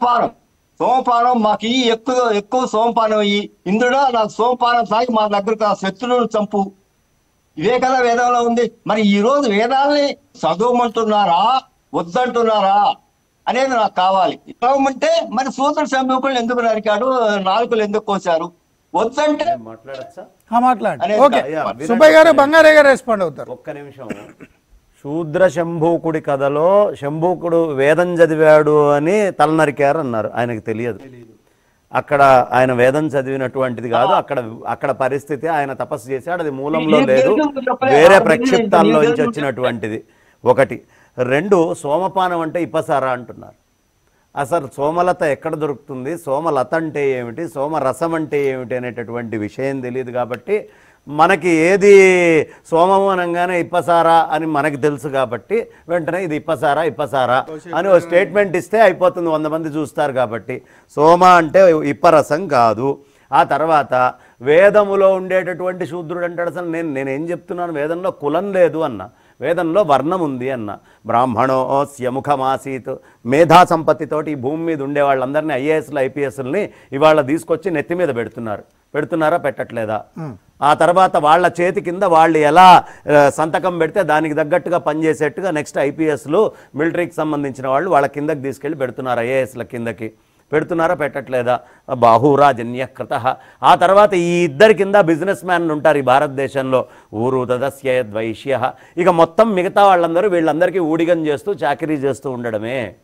సోమపానం మాకు ఎక్కువ సోమపానం ఇయ్యి, ఇంద్రుడా నాకు సోమపానం తాగి మా దగ్గరకు ఆ శత్రువులను చంపు. ఇవే కదా వేదంలో ఉంది. మరి ఈ రోజు వేదాల్ని చదవమంటున్నారా వద్దంటున్నారా అనేది నాకు కావాలి. చదవమంటే మరి సూత్ర సంభూకులను ఎందుకు నరికాడు, నాలుకలు ఎందుకు కోసారు? వద్దంటే మాట్లాడండి. సుబ్బయ్య గారు, బంగారే గారు రెస్పాండ్ అవుతారు. ఒక్క నిమిషం. శూద్ర శంభూకుడి కథలో శంభూకుడు వేదం చదివాడు అని తల నరికారు అన్నారు. ఆయనకు తెలియదు, అక్కడ ఆయన వేదం చదివినటువంటిది కాదు. అక్కడ పరిస్థితి ఆయన తపస్సు చేశాడు, అది మూలంలో లేదు, వేరే ప్రక్షిప్తాల్లోంచి వచ్చినటువంటిది. ఒకటి. రెండు, సోమపానం అంటే ఇపసారా అంటున్నారు. అసలు సోమలత ఎక్కడ దొరుకుతుంది, సోమలత అంటే ఏమిటి, సోమరసం అంటే ఏమిటి అనేటటువంటి విషయం తెలియదు. కాబట్టి మనకి ఏది సోమము అనగానే ఇప్పసారా అని మనకి తెలుసు కాబట్టి వెంటనే ఇది ఇప్పసారా అని ఓ స్టేట్మెంట్ ఇస్తే అయిపోతుంది, 100 మంది చూస్తారు. కాబట్టి సోమ అంటే ఇప్పరసం కాదు. ఆ తర్వాత వేదములో ఉండేటటువంటి శూద్రుడు అంటాడు. అసలు నేనేం చెప్తున్నాను, వేదంలో కులం లేదు అన్న, వేదంలో వర్ణం ఉంది అన్న. బ్రాహ్మణోస్య ముఖమాసీత్, మేధా సంపత్తితోటి ఈ భూమి మీద ఉండే వాళ్ళందరినీ ఐఏఎస్లు ఐపీఎస్లని ఇవాళ తీసుకొచ్చి నెత్తి మీద పెడుతున్నారా పెట్టట్లేదా? ఆ తర్వాత వాళ్ళ చేతి కింద వాళ్ళు ఎలా సంతకం పెడితే దానికి తగ్గట్టుగా పనిచేసేట్టుగా నెక్స్ట్ ఐపీఎస్లు మిలిటరీకి సంబంధించిన వాళ్ళు వాళ్ళ కిందకి తీసుకెళ్ళి పెడుతున్నారు, ఐఏఎస్ల కిందకి పెడుతున్నారా పెట్టట్లేదా? బాహురాజన్యకృత. ఆ తర్వాత ఈ ఇద్దరి కింద బిజినెస్ మ్యాన్లు ఉంటారు ఈ భారతదేశంలో, ఊరు తదస్యద్వైశ్య. ఇక మొత్తం మిగతా వాళ్ళందరూ వీళ్ళందరికీ ఊడిగం చేస్తూ చాకరీ చేస్తూ ఉండడమే.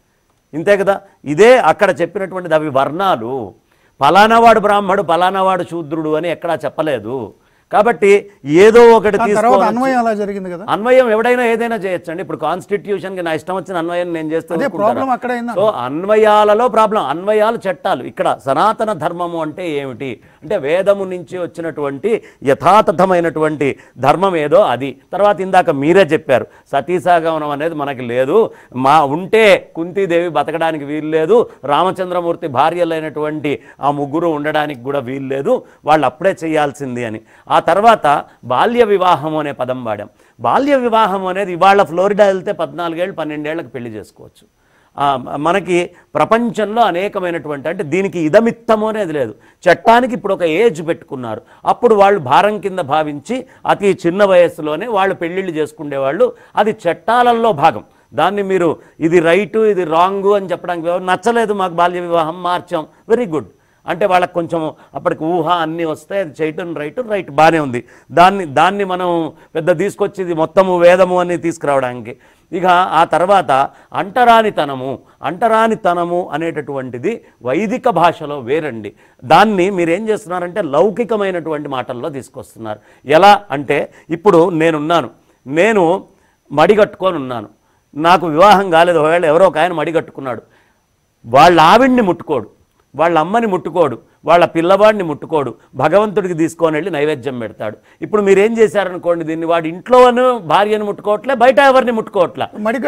ఇంతే కదా. ఇదే అక్కడ చెప్పినటువంటిది, అవి వర్ణాలు. పలానావాడు బ్రాహ్మడు పలానావాడు శూద్రుడు అని ఎక్కడా చెప్పలేదు. కాబట్టి ఏదో ఒకటి అన్వయం అలా జరిగింది కదా. అన్వయం ఎవడైనా ఏదైనా చేయొచ్చండి. ఇప్పుడు కాన్స్టిట్యూషన్ కి నా ఇష్టం వచ్చిన అన్వయం నేను చేస్తాను. సో అన్వయాలలో ప్రాబ్లం, అన్వయాలు చట్టాలు. ఇక్కడ సనాతన ధర్మము అంటే ఏమిటి అంటే వేదము నుంచి వచ్చినటువంటి యథాతథమైనటువంటి ధర్మం ఏదో అది. తర్వాత ఇందాక మీరే చెప్పారు సతీసాగమనం అనేది మనకి లేదు, మా ఉంటే కుంతీదేవి బతకడానికి వీలు లేదు, రామచంద్రమూర్తి భార్యలైనటువంటి ఆ ముగ్గురు ఉండడానికి కూడా వీలు లేదు, వాళ్ళు అప్పుడే చేయాల్సింది అని. ఆ తర్వాత బాల్య వివాహం అనే పదం వాడాం. బాల్య వివాహం అనేది ఇవాళ ఫ్లోరిడా వెళ్తే 14 ఏళ్ళు 12 ఏళ్ళకి పెళ్లి చేసుకోవచ్చు. మనకి ప్రపంచంలో అనేకమైనటువంటి అంటే దీనికి ఇదమిత్తము అనేది లేదు. చట్టానికి ఇప్పుడు ఒక ఏజ్ పెట్టుకున్నారు. అప్పుడు వాళ్ళు భారం కింద భావించి అతి చిన్న వయస్సులోనే వాళ్ళు పెళ్ళిళ్ళు చేసుకునేవాళ్ళు. అది చట్టాలలో భాగం. దాన్ని మీరు ఇది రైటు ఇది రాంగు అని చెప్పడానికి నచ్చలేదు, మాకు బాల్య వివాహం మార్చాం, వెరీ గుడ్ అంటే వాళ్ళకి కొంచెం అప్పటికి ఊహ అన్నీ వస్తాయి, అది చేయటం రైట్ బాగానే ఉంది. దాన్ని మనం పెద్ద తీసుకొచ్చి ఇది మొత్తము వేదము అని తీసుకురావడానికి. ఇక ఆ తర్వాత అంటరానితనము అనేటటువంటిది వైదిక భాషలో వేరండి. దాన్ని మీరేం చేస్తున్నారంటే లౌకికమైనటువంటి మాటల్లో తీసుకొస్తున్నారు. ఎలా అంటే ఇప్పుడు నేను మడిగట్టుకొని ఉన్నాను, నాకు వివాహం కాలేదు, ఒకవేళ ఎవరో ఒక ఆయన మడిగట్టుకున్నాడు, వాళ్ళ ఆవిడ్ని ముట్టుకోడు, వాళ్ళ అమ్మని ముట్టుకోడు, వాళ్ళ పిల్లవాడిని ముట్టుకోడు, భగవంతుడికి తీసుకొని వెళ్ళి నైవేద్యం పెడతాడు. ఇప్పుడు మీరేం చేశారనుకోండి, దీన్ని వాడి ఇంట్లో భార్యను ముట్టుకోవట్లే, బయట ఎవరిని ముట్టుకోవట్లే.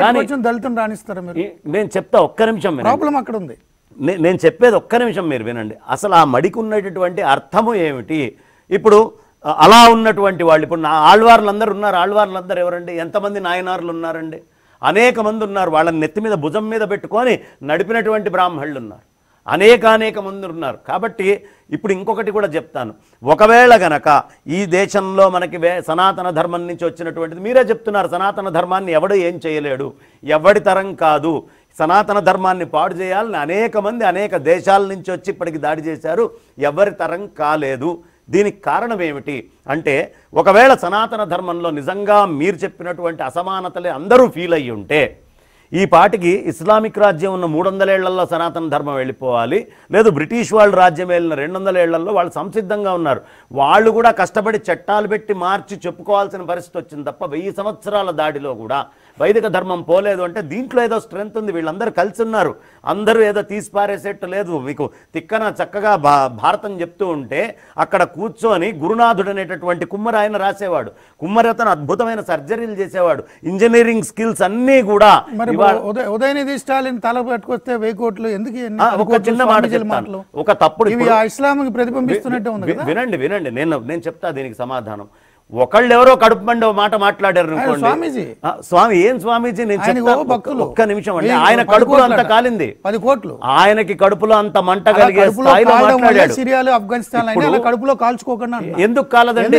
నేను చెప్తా ఒక్క నిమిషం, అక్కడ ఉంది నేను చెప్పేది ఒక్క నిమిషం మీరు వినండి. అసలు ఆ మడికి ఉన్నటువంటి అర్థము ఏమిటి? ఇప్పుడు అలా ఉన్నటువంటి వాళ్ళు, ఇప్పుడు ఆళ్వార్లందరూ ఉన్నారు. ఆళ్వార్లందరూ ఎవరండి? ఎంతమంది నాయనార్లు ఉన్నారండి? అనేక మంది ఉన్నారు. వాళ్ళని నెత్తి మీద భుజం మీద పెట్టుకొని నడిపినటువంటి బ్రాహ్మణులు ఉన్నారు, అనేక మంది ఉన్నారు. కాబట్టి ఇప్పుడు ఇంకొకటి కూడా చెప్తాను. ఒకవేళ గనక ఈ దేశంలో మనకి సనాతన ధర్మం నుంచి వచ్చినటువంటిది, మీరే చెప్తున్నారు సనాతన ధర్మాన్ని ఎవడు ఏం చేయలేడు, ఎవడి తరం కాదు, సనాతన ధర్మాన్ని పాడు చేయాలని అనేక మంది అనేక దేశాల నుంచి వచ్చి ఇప్పటికి దాడి చేశారు, ఎవరి తరం కాలేదు. దీనికి కారణం ఏమిటి అంటే, ఒకవేళ సనాతన ధర్మంలో నిజంగా మీరు చెప్పినటువంటి అసమానతలే అందరూ ఫీల్ అయ్యి ఉంటే ఈ పాటికి ఇస్లామిక్ రాజ్యం ఉన్న 300 ఏళ్లలో సనాతన ధర్మం వెళ్ళిపోవాలి, లేదు బ్రిటిష్ వాళ్ళు రాజ్యం వెళ్ళిన 200 ఏళ్లలో వాళ్ళు సంసిద్ధంగా ఉన్నారు. వాళ్ళు కూడా కష్టపడి చట్టాలు పెట్టి మార్చి చెప్పుకోవాల్సిన పరిస్థితి వచ్చింది తప్ప 1000 సంవత్సరాల దాడిలో కూడా వైదిక ధర్మం పోలేదు. అంటే దీంట్లో ఏదో స్ట్రెంత్ ఉంది, వీళ్ళందరూ కలిసి ఉన్నారు, అందరూ ఏదో తీసిపారేసేట్టు లేదు. మీకు తిక్కన చక్కగా భారతం చెప్తూ ఉంటే అక్కడ కూర్చొని గురునాథుడు అనేటటువంటి కుమ్మరి ఆయన రాసేవాడు. కుమ్మరి అతను అద్భుతమైన సర్జరీలు చేసేవాడు, ఇంజనీరింగ్ స్కిల్స్ అన్నీ కూడా. ఉదయనిధి స్టాలిన్ తల పట్టుకొస్తే 1000 కోట్లు ఎందుకు? ఒక చిన్న మాట చెప్తాను, ఒక తప్పుడు ఇస్లాంకి ప్రతిబింబిస్తున్నట్టు ఉంది. వినండి నేను చెప్తా దీనికి సమాధానం. ఒకళ్ళెవరో కడుపు మండి మాట మాట్లాడారు అనుకోండి, స్వామి ఏం స్వామీజీ నేను చెప్తా ఒక్క నిమిషం అండి. ఆయన కడుపులో అంత కాలింది, 10 కోట్లు ఆయనకి కడుపులో అంత మంట కలిగే స్థాయిలో మాట్లాడాడు. సిరియాలో ఆఫ్ఘనిస్తాన్ కడుపులో కాల్చుకోకుండా ఎందుకు కాలదండి?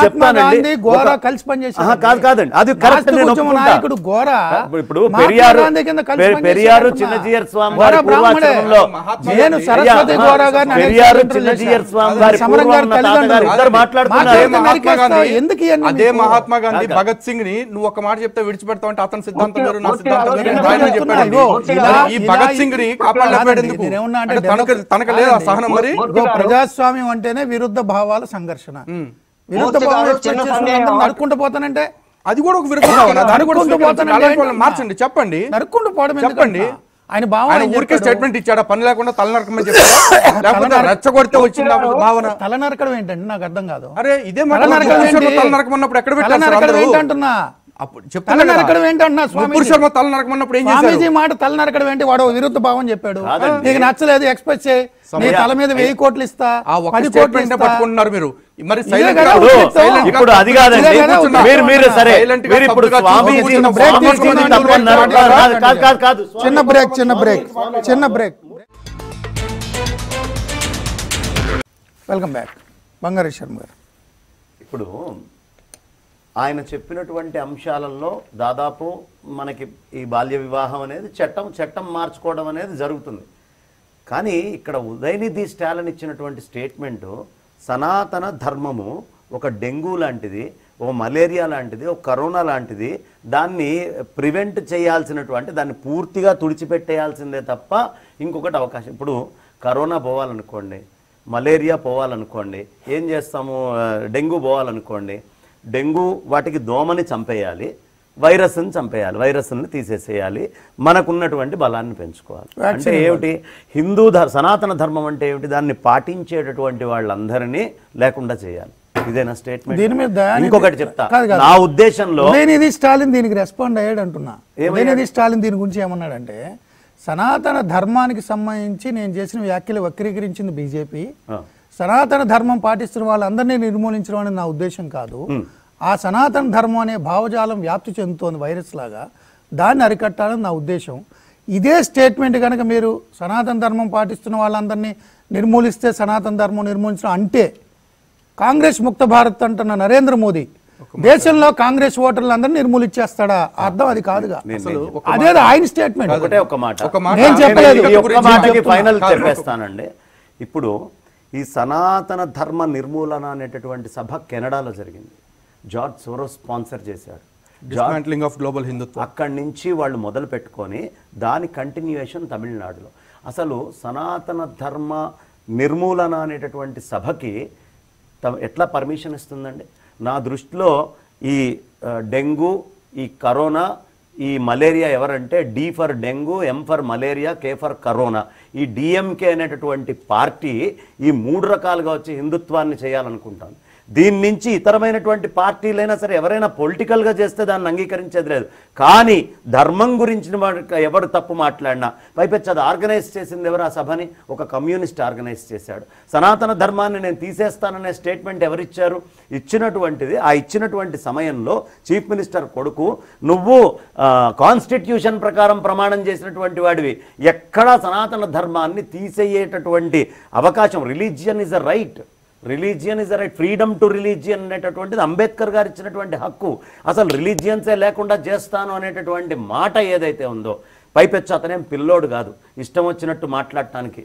కాదండి, అది కరెక్ట్. ఇప్పుడు పెరియారు చిన్నజీయర్ స్వామి వారి పూర్వాశ్రమంలో, పెరియారు చిన్నజీయర్ స్వామి వారి ఇద్దరు మాట్లాడుతున్నారు. అదే మహాత్మా గాంధీ భగత్ సింగ్ ని నువ్వు ఒక మాట చెప్తే విడిచిపెడతావు అంటే అతని సిద్ధాంతం వేరు, నా సిద్ధాంతం వేరు చెప్పాడు. ఈ భగత్ సింగ్ ని కాపాడలేకపోయేందుకు తనకు లేదా సహనం? మరి ప్రజాస్వామ్యం అంటేనే విరుద్ధ భావాల సంఘర్షణ. విరుద్ధ భావాలు నడుకుంటూ పోతానంటే అది కూడా ఒక విరుద్ధ భావన. మార్చండి, చెప్పండి, నడుకుంటూ పోవడం చెప్పండి. ఆయన భావన ఊరికే స్టేట్మెంట్ ఇచ్చాడా? పని లేకుండా తలనరకమని చెప్పారా? లేకపోతే రెచ్చగొడితే వచ్చింది భావన? తలనరకడం ఏంటండి? నాకు అర్థం కాదు. అరే ఇదే తలనరకం అన్నప్పుడు ఎక్కడ పెట్టారు ఏంటంటున్నా? తలనరకడం ఏంటన్నా? తలనరకమన్నప్పుడు ఏం చేశారు? మాట తలనరకడం ఏంటి? వాడు విరుద్ధ భావం చెప్పాడు, నీకు నచ్చలేదు ఎక్స్ప్రెస్ చేయి, నీ తల మీద 1000 కోట్లు ఇస్తా, 10 కోట్లు పట్టుకుంటున్నారు మీరు. మరి ఇప్పుడు అది కాదండి, మీరు సరే ఇప్పుడు చిన్న బ్రేక్. Welcome back. బంగారు శర్మ గారు, ఇప్పుడు ఆయన చెప్పినటువంటి అంశాలలో దాదాపు మనకి ఈ బాల్య వివాహం అనేది చట్టం మార్చుకోవడం అనేది జరుగుతుంది. కానీ ఇక్కడ ఉదయనిధి స్టాలిన్ ఇచ్చినటువంటి స్టేట్మెంటు, సనాతన ధర్మము ఒక డెంగ్యూ లాంటిది, ఓ మలేరియా లాంటిది, ఓ కరోనా లాంటిది, దాన్ని ప్రివెంట్ చేయాల్సినటువంటి, దాన్ని పూర్తిగా తుడిచిపెట్టేయాల్సిందే తప్ప ఇంకొకటి అవకాశం. ఇప్పుడు కరోనా పోవాలనుకోండి, మలేరియా పోవాలనుకోండి, ఏం చేస్తాము? డెంగ్యూ పోవాలనుకోండి, డెంగ్యూ వాటికి దోమని చంపేయాలి, వైరస్ని చంపేయాలి, వైరస్ని తీసేసేయాలి, మనకున్నటువంటి బలాన్ని పెంచుకోవాలి. అంటే ఏమిటి? సనాతన ధర్మం అంటే ఏమిటి? దాన్ని పాటించేటటువంటి వాళ్ళందరినీ లేకుండా చేయాలి. ఇదేనా స్టేట్మెంట్? దీని మీద ఇంకొకటి చెప్తా, నా ఉద్దేశంలో ఉదయనిధి స్టాలిన్ దీనికి రెస్పాండ్ అయ్యాడు అంటున్నా. ఉదయనిధి స్టాలిన్ దీని గురించి ఏమన్నాడంటే, సనాతన ధర్మానికి సంబంధించి నేను చేసిన వ్యాఖ్యలు వక్రీకరించింది బీజేపీ, సనాతన ధర్మం పాటిస్తున్న వాళ్ళందరినీ నిర్మూలించడం అనేది నా ఉద్దేశం కాదు, ఆ సనాతన ధర్మం అనే భావజాలం వ్యాప్తి చెందుతోంది వైరస్ లాగా, దాన్ని అరికట్టాలని నా ఉద్దేశం. ఇదే స్టేట్మెంట్ కనుక మీరు సనాతన ధర్మం పాటిస్తున్న వాళ్ళందరినీ నిర్మూలిస్తే సనాతన ధర్మం నిర్మూలించడం అంటే, కాంగ్రెస్ ముక్త భారత్ అంటున్న నరేంద్ర మోదీ దేశంలో కాంగ్రెస్ ఓటర్లు అందరినీ నిర్మూలించేస్తాడా? అర్థం అది కాదుగా. అదే ఆయన స్టేట్మెంట్. నేను చెప్పలేదు. ఫైనల్ చెప్పేస్తానండి. ఇప్పుడు ఈ సనాతన ధర్మ నిర్మూలన అనేటటువంటి సభ కెనడాలో జరిగింది. జార్జ్ సోరోస్ స్పాన్సర్ చేశాడు. డిస్మాంట్లింగ్ ఆఫ్ గ్లోబల్ హిందుత్వం. అక్కడి నుంచి వాళ్ళు మొదలు పెట్టుకొని దాని కంటిన్యూయేషన్ తమిళనాడులో. అసలు సనాతన ధర్మ నిర్మూలన అనేటటువంటి సభకి ఎట్లా పర్మిషన్ ఇస్తుందండి? నా దృష్టిలో ఈ డెంగ్యూ, ఈ కరోనా, ఈ మలేరియా ఎవరంటే D for dengue, M for malaria, K for corona. ఈ డిఎంకే అనేటటువంటి పార్టీ ఈ 3 రకాలుగా వచ్చి హిందుత్వాన్ని చేయాలనుకుంటాను. దీని నుంచి ఇతరమైనటువంటి పార్టీలైనా సరే ఎవరైనా పొలిటికల్గా చేస్తే దాన్ని అంగీకరించేది లేదు. కానీ ధర్మం గురించి ఎవరు తప్పు మాట్లాడినా, పైపెచ్చి అది ఆర్గనైజ్ చేసింది ఎవరు? ఆ సభని ఒక కమ్యూనిస్ట్ ఆర్గనైజ్ చేశాడు. సనాతన ధర్మాన్ని నేను తీసేస్తాననే స్టేట్మెంట్ ఎవరిచ్చారు? ఇచ్చినటువంటిది. ఆ ఇచ్చినటువంటి సమయంలో చీఫ్ మినిస్టర్ కొడుకు, నువ్వు కాన్స్టిట్యూషన్ ప్రకారం ప్రమాణం చేసినటువంటి వాడివి, ఎక్కడా సనాతన ధర్మాన్ని తీసేయేటటువంటి అవకాశం, religion is a right, religion is a right, freedom to religion అనేటటువంటిది అంబేద్కర్ గారు ఇచ్చినటువంటి హక్కు. అసలు రిలీజియన్సే లేకుండా చేస్తాను అనేటటువంటి మాట ఏదైతే ఉందో, పైపెచ్చు అతనేం పిల్లోడు కాదు ఇష్టం వచ్చినట్టు మాట్లాడటానికి.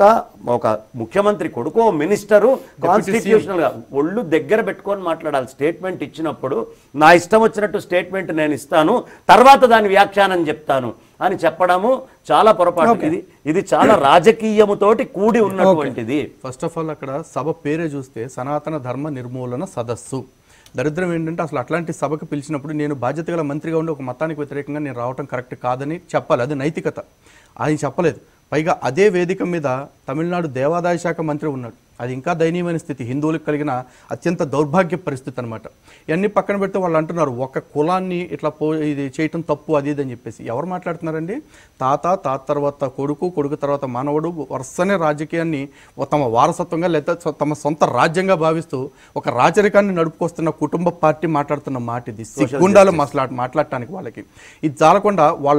ఒక ముఖ్యమంత్రి కొడుకో మినిస్టరు కాన్స్టిట్యూషనల్గా ఒళ్ళు దగ్గర పెట్టుకొని మాట్లాడాలి. స్టేట్మెంట్ ఇచ్చినప్పుడు నా ఇష్టం వచ్చినట్టు స్టేట్మెంట్ నేను ఇస్తాను, తర్వాత దాని వ్యాఖ్యానం చెప్తాను అని చెప్పడము చాలా పొరపాటు. ఇది చాలా రాజకీయముతోటి కూడి ఉన్నటువంటిది. ఫస్ట్ ఆఫ్ ఆల్ అక్కడ సభ పేరే చూస్తే సనాతన ధర్మ నిర్మూలన సదస్సు. దరిద్రం ఏంటంటే అసలు అట్లాంటి సభకు పిలిచినప్పుడు నేను బాధ్యత గల మంత్రిగా ఉండి ఒక మతానికి వ్యతిరేకంగా నేను రావడం కరెక్ట్ కాదని చెప్పాలి. అది నైతికత. ఆయన చెప్పలేదు. పైగా అదే వేదిక మీద తమిళనాడు దేవాదాయ శాఖ మంత్రి ఉన్నాడు. అది ఇంకా దయనీయమైన స్థితి, హిందువులకు కలిగిన అత్యంత దౌర్భాగ్య పరిస్థితి అనమాట. ఇవన్నీ పక్కన పెడితే వాళ్ళు అంటున్నారు ఒక కులాన్ని ఇట్లా ఇది చేయటం తప్పు అది ఇది అని చెప్పేసి. ఎవరు మాట్లాడుతున్నారండి? తాత తర్వాత కొడుకు తర్వాత మానవుడు వరుసనే రాజకీయాన్ని తమ వారసత్వంగా లేదా తమ సొంత రాజ్యంగా భావిస్తూ ఒక రాజరికాన్ని నడుపుకొస్తున్న కుటుంబ పార్టీ మాట్లాడుతున్న మాట ఇది. సిగ్గుండాలు మాట్లాడటానికి వాళ్ళకి. ఇది చాలకుండా వాళ్ళ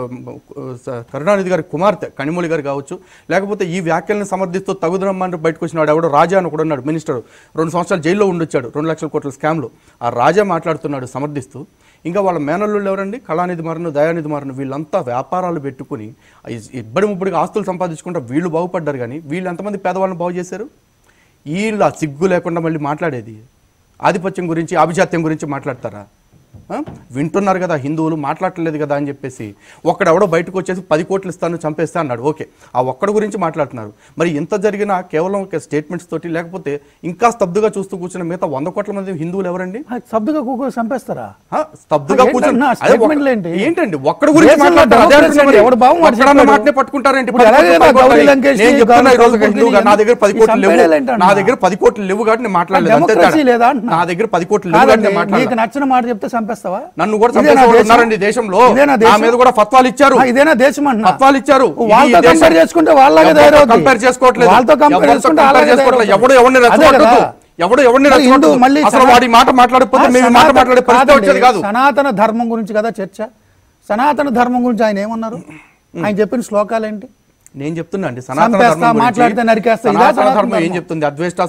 కరుణానిధి గారి కుమార్తె కనిమొళి గారు కావచ్చు, లేకపోతే ఈ వ్యాఖ్యలను సమర్థిస్తూ తగుదనమ్మంటూ బయటకు వచ్చిన ఎవడో రాజా అని కూడా ఉన్నాడు మినిస్టర్, 2 సంవత్సరాలు జైల్లో ఉండొచ్చాడు 2 లక్షల కోట్ల స్కామ్లో. ఆ రాజా మాట్లాడుతున్నాడు సమర్థిస్తూ. ఇంకా వాళ్ళ మేనల్లుళ్ళు ఎవరండి? కళానిధి మారను, దయానిధి మారను, వీళ్ళంతా వ్యాపారాలు పెట్టుకుని ఇబ్బడి ముబ్బడిగా ఆస్తులు సంపాదించుకుంటా వీళ్ళు బాగుపడ్డారు. కానీ వీళ్ళు ఎంతమంది పేదవాళ్ళని బాగు చేశారు? వీళ్ళ సిగ్గు లేకుండా మళ్ళీ మాట్లాడేది ఆధిపత్యం గురించి, ఆభిజాత్యం గురించి మాట్లాడతారా? వింటున్నారు కదా హిందువులు, మాట్లాడలేదు కదా అని చెప్పేసి ఒక్కడెవడో బయటకు వచ్చేసి 10 కోట్లు ఇస్తాను చంపేస్తా అన్నాడు. ఓకే, ఆ ఒక్కడి గురించి మాట్లాడుతున్నారు. మరి ఇంత జరిగినా కేవలం ఒక స్టేట్మెంట్స్ తోటి, లేకపోతే ఇంకా స్తబ్దుగా చూస్తూ కూర్చున్న మిగతా 100 కోట్ల మంది హిందువులు ఎవరండి? స్తబ్దుగా కూర్చొని చంపేస్తారా? స్తబ్దుగా కూర్చొని ఏంటండి ఒక్కడి గురించి మాట్లాడే పట్టుకుంటారేంటి? నా దగ్గర 10 కోట్లు లేవు, నా దగ్గర 10 కోట్లు లేవు కాబట్టి నేను మాట్లాడలేదు. నా దగ్గర 10 కోట్లు లేవు కాబట్టి నేను మాట్లాడలేదు. నచ్చిన మాట చెప్తే చంపేస్తావా? నన్ను కూడా చంపేస్తున్నారండి దేశంలో. నా మీద కూడా ఫత్వాలు ఇచ్చారు. ఇదేనా దేశం అన్న? ఫత్వాలు ఇచ్చారు. వాళ్ళతో కంపేర్ చేసుకుంటే వాళ్ళలాగే కంపేర్ చేసుకోవట్లేదు. వాళ్ళతో కంపేర్ చేసుకుంటే ఎవడు ఎవరిని రెచ్చగొట్టదు. అసలు వాడి మాట మాట్లాడకపోతే మేము మాట మాట్లాడే పరిస్థితి వచ్చేది కాదు. సనాతన ధర్మం గురించి కదా చర్చ. సనాతన ధర్మం గురించి ఆయన ఏమన్నారు? ఆయన చెప్పిన శ్లోకాలు ఏంటి? నేను చెప్తున్నా అండి, సనాతన ధర్మం ఏం చెప్తుంది?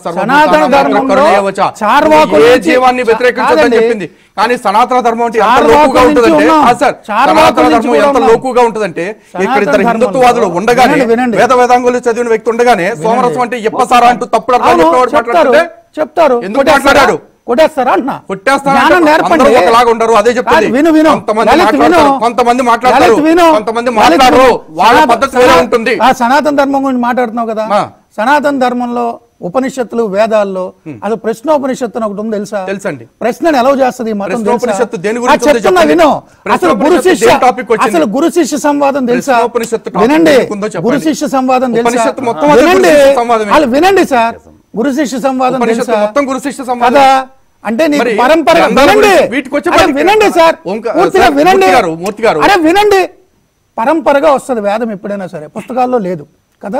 ఏ జీవాన్ని వ్యతిరేకించదని చెప్పింది. కానీ సనాతన ధర్మం అంటే ఎంత లోకుగా ఉంటుందంటే, సనాతన ధర్మం ఎంత లోకుగా ఉంటుందంటే, ఇక్కడ 2 హిందుత్వవాదులు ఉండగానే, వేదాంగులు చదివిన వ్యక్తి ఉండగానే సోమరసం అంటే ఎప్పసారా అంటూ తప్పుడు అర్థాలు చెప్తారు. ఎందుకు మాట్లాడాడు? కొట్టేస్తారా అన్నా కొట్టేస్తారా జ్ఞానం అంటే నేర్పండి. అందరూ ఒకలాగా ఉండరు, అదే చెప్తుంది. విను విను కొంతమంది లలిత్ విను. మాట్లాడతారు, కొంతమంది మాట్లాడతారు, లలిత్ విను. కొంతమంది లలిత్ మాట్లాడరు. విను. వాళ్ళ సనాతన- పద్ధతి వేరే ఉంటుంది. ఆ సనాతన ధర్మం గురించి మాట్లాడుతున్నావు కదా, సనాతన ధర్మంలో ఉపనిషత్తులు వేదాల్లో అది ప్రశ్నోపనిషత్తు అని ఒకటి ఉంది తెలుసా? తెలుసండి. ప్రశ్నను ఎలా చేస్తుంది ఈ మతం ప్రశ్నోపనిషత్తు దేని తెలుసా? గురించి ఉందో చెప్తున్నా చెప్పండి. విను. అసలు గురు ప్రశ్నోపనిషత్తు శిష్య దేని టాపిక్ వచ్చింది? అసలు గురు శిష్య సంవాదం తెలుసా? ప్రశ్నోపనిషత్తు టాపిక్ వినండి. దేనికుందో చెప్పండి. గురు శిష్య సంవాదం తెలుసా? ఉపనిషత్తు మొత్తం అదే గురు వినండి. శిష్య సంవాదమే. వాళ్ళు వినండి సార్, గురు శిష్య సంవాదం ఉపనిషత్తు తెలుసా? మొత్తం గురు శిష్య సంవాదం. కదా అంటే నీకు మరి పరంపర గ్రంథాల వినండి. గురించి వీటికి వచ్చే అరే వినండి సార్, పూర్తిగా సార్, వినండి. మూర్తి గారు. అరే వినండి. పరంపరగా వస్తుంది వేదం ఎప్పుడైనా సరే, పుస్తకాల్లో లేదు కదా.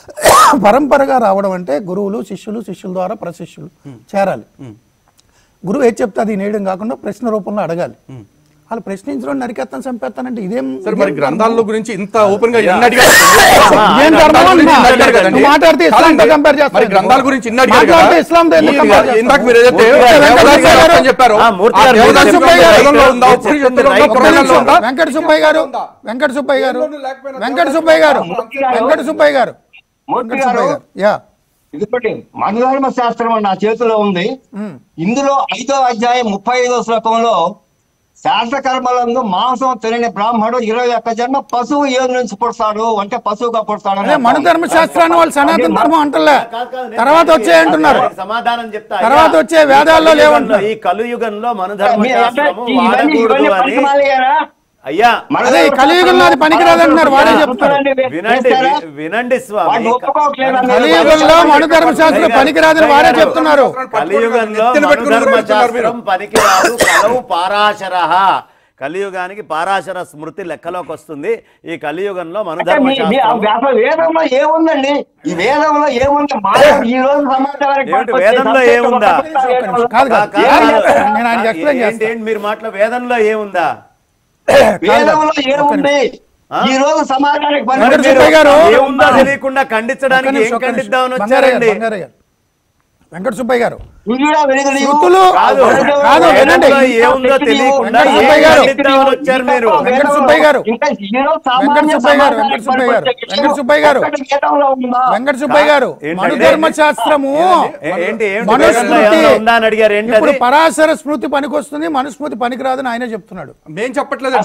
పరంపరగా రావడం అంటే గురువులు శిష్యులు, శిష్యుల ద్వారా ప్రశిష్యులు చేరాలి. గురువు ఏది చెప్తే అది నేయడం కాకుండా ప్రశ్న రూపంలో అడగాలి. వాళ్ళు ప్రశ్నించడం నరికెత్తాను చంపేస్తానంటే ఇదేం సార్ మరి గ్రంథాల్లో గురించి ఇంత ఓపెన్ గా ఎన్ని అడిగారు? ఇదేం ధర్మం అన్నా? నువ్వు మాట్లాడితే ఇస్లాంతో కంపేర్ మరి చేస్తాను. గ్రంథాల గురించి ఇన్ని అడిగారు మాట్లాడితే కదా? ఇస్లాంతో ఎందుకు కంపేర్ చేస్తావు? ఇందాక మీరు ఏదైతే వెంకట దేవదాసి అని చెప్పారు, ఆ, మూర్తి ఆ గారు, దేవదాసి వెంకట సుబ్బయ్య గారు, వేదంలో ఉందా? ఉపనిషత్తులో ఉందా? పురాణాల్లో ఉందా? వెంకట సుబ్బయ్య గారు, వెంకట సుబ్బయ్య గారు, వెంకట సుబ్బయ్య గారు, వెంకట సుబ్బయ్య గారు, మూర్తి వెంకట గారు, సుబ్బయ్య గారు. యా ఇదిగోటి మనధర్మ శాస్త్రం నా చేతిలో ఉంది. ఇందులో 5వ అధ్యాయం 35వ శ్లోకంలో శాస్త్రకర్మలందు మాంసం తినని బ్రాహ్మడు 21 జన్మ పశువు ఏడు నుంచి పుడతాడు అంటే పశువుగా పుడతాడు. అదే మన ధర్మ శాస్త్రాన్ని వాళ్ళు సనాతన ధర్మం అంటలే, తర్వాత వచ్చే అంటున్నారు. సమాధానం చెప్తా. తర్వాత వచ్చే వేదాల్లో లేవంటున్నారు. ఈ కలియుగంలో మన ధర్మశాస్త్రము వాడకూడదు అని అయ్యా. అదే ఈ కలియుగంలో అది పనికిరాదంటున్నారు, వాడే చెప్తున్నారు. వినండి వినండి స్వామి, కలియుగంలో మన ధర్మశాస్త్రం పనికిరాదని వారే చెప్తున్నారు. కలియుగంలో ధర్మశాస్త్రం పనికిరాదు. కలవు పారాశరః. కలియుగానికి పారాశర స్మృతి లెక్కలోకి వస్తుంది. ఈ కలియుగంలో మన ధర్మశాస్త్రం వేదంలో ఏముందండి? ఈ వేదంలో ఏముంది? ఈ రోజు సమాచారం వేదంలో ఏముందా? కాదు కాదు, నేను ఆయనకి ఎక్స్ప్లెయిన్ చేస్తాను. ఏంటి మీరు మాటలో వేదంలో ఏముందా? వేదంలో ఏముంది? ఈ రోజు సమాజానికి వెంకట సుబ్బయ్య గారు, ఏముందో తెలియకుండా ఖండించడానికి ఏం ఖండిద్దామని వచ్చారండి? వెంకట సుబ్బయ్య గారు, శృతులు కాదు కాదు వినండి. ఏముందో తెలియకుండా వెంకట సుబ్బయ్య గారు, వచ్చారు మీరు. వెంకట సుబ్బయ్య గారు, వెంకట సుబ్బయ్య గారు, వెంకట సుబ్బయ్య గారు, వెంకట సుబ్బయ్య గారు, వెంకట సుబ్బయ్య గారు, మన ధర్మశాస్త్రము ఏంటి మనుస్మృతి ఉందా అని అడిగారు. ఏంటి ఇప్పుడు పరాశర స్మృతి పనికొస్తుంది, మనుస్మృతి పనికిరాదని ఆయనే చెప్తున్నాడు. మేము చెప్పట్లేదు,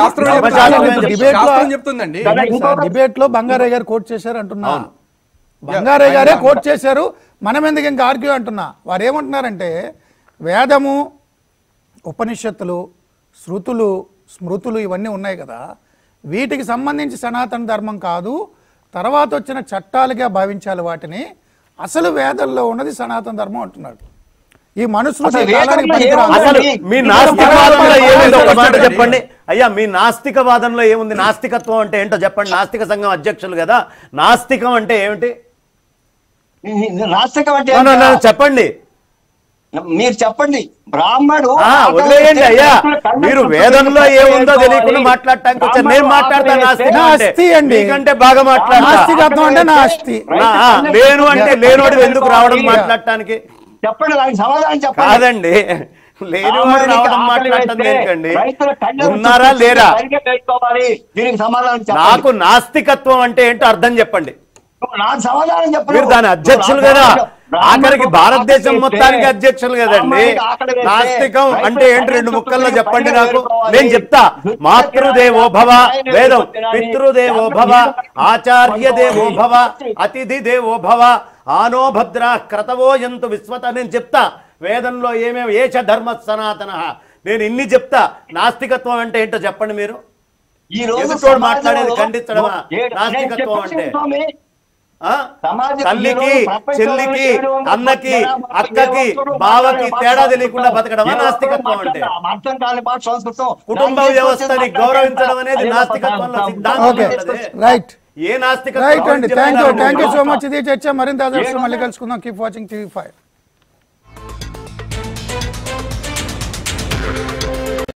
చెప్తుందండి. డిబేట్ లో బంగారయ్య గారు కోట్ చేశారు అంటున్నా. బంగారయ్య గారే కోట్ చేశారు, మనం ఎందుకు ఇంకా ఆర్గ్యూ అంటున్నా. వారు ఏమంటున్నారంటే వేదము, ఉపనిషత్తులు, శృతులు, స్మృతులు ఇవన్నీ ఉన్నాయి కదా, వీటికి సంబంధించి సనాతన ధర్మం కాదు, తర్వాత వచ్చిన చట్టాలుగా భావించాలి వాటిని. అసలు వేదంలో ఉన్నది సనాతన ధర్మం అంటున్నాడు. ఈ మనుస్మృతి కాలానికి పనికిరాదు. అసలు మీ నాస్తికవాదంలో ఏముంది ఒక మాట చెప్పండి అయ్యా. మీ నాస్తికవాదంలో ఏముంది? నాస్తికత్వం అంటే ఏంటో చెప్పండి. నాస్తిక సంఘం అధ్యక్షులు కదా, నాస్తికం అంటే ఏమిటి? నాస్తికం అంటే చెప్పండి, మీరు చెప్పండి. బ్రాహ్మడు వదిలేయండి అయ్యా. మీరు వేదంలో ఏముందో తెలియకుండా మాట్లాడటానికి వచ్చారు. నేను మాట్లాడతాను నాస్తికం అంటే మీకంటే బాగా నాస్తికత్వం అంటే నా ఆస్తి. లేను అంటే లేనోడు ఎందుకు రావడం మాట్లాడటానికి? చెప్పండి, దానికి సమాధానం చెప్పండి. కాదండి, లేనివాడు రావడం మాట్లాడటం ఏంటండి? ఉన్నారా లేరా? దీనికి సమాధానం నాకు నాస్తికత్వం అంటే ఏంటో అర్థం చెప్పండి. నాకు సమాధానం చెప్పండి. మీరు దాని అధ్యక్షులు కదా, ఆఖరికి భారతదేశం మొత్తానికి అధ్యక్షులు కదండి. నాస్తికం అంటే ఏంటి? 2 ముక్కల్లో చెప్పండి నాకు, నేను చెప్తా. మాతృదేవో భవ వేదం, పితృదేవో భవ, ఆచార్య దేవో భవ, అతిథి దేవో భవ, ఆనో భద్ర క్రతవో యంతు విశ్వత. నేను చెప్తా వేదంలో ఏమేమి ఏష ధర్మ సనాతన. నేను ఇన్ని చెప్తా. నాస్తికత్వం అంటే ఏంటో చెప్పండి మీరు. ఈ రోజు మాట్లాడేది ఖండించడమా నాస్తికత్వం అంటే? తల్లికి, చెల్లికి, అన్నకి, అక్కకి, బావకి తేడా తెలియకుండా బతకడమా నాస్తికత్వం అంటే? కుటుంబ వ్యవస్థని గౌరవించడం అనేది నాస్తికత్వంలో సిద్ధాంతం. రైట్ ఏ నాస్తికత్వం? రైట్ అండి, థ్యాంక్ యూ సో మచ్. ఇది చర్చ మరింత మళ్ళీ కలుసుకుందాం. Keep watching TV5.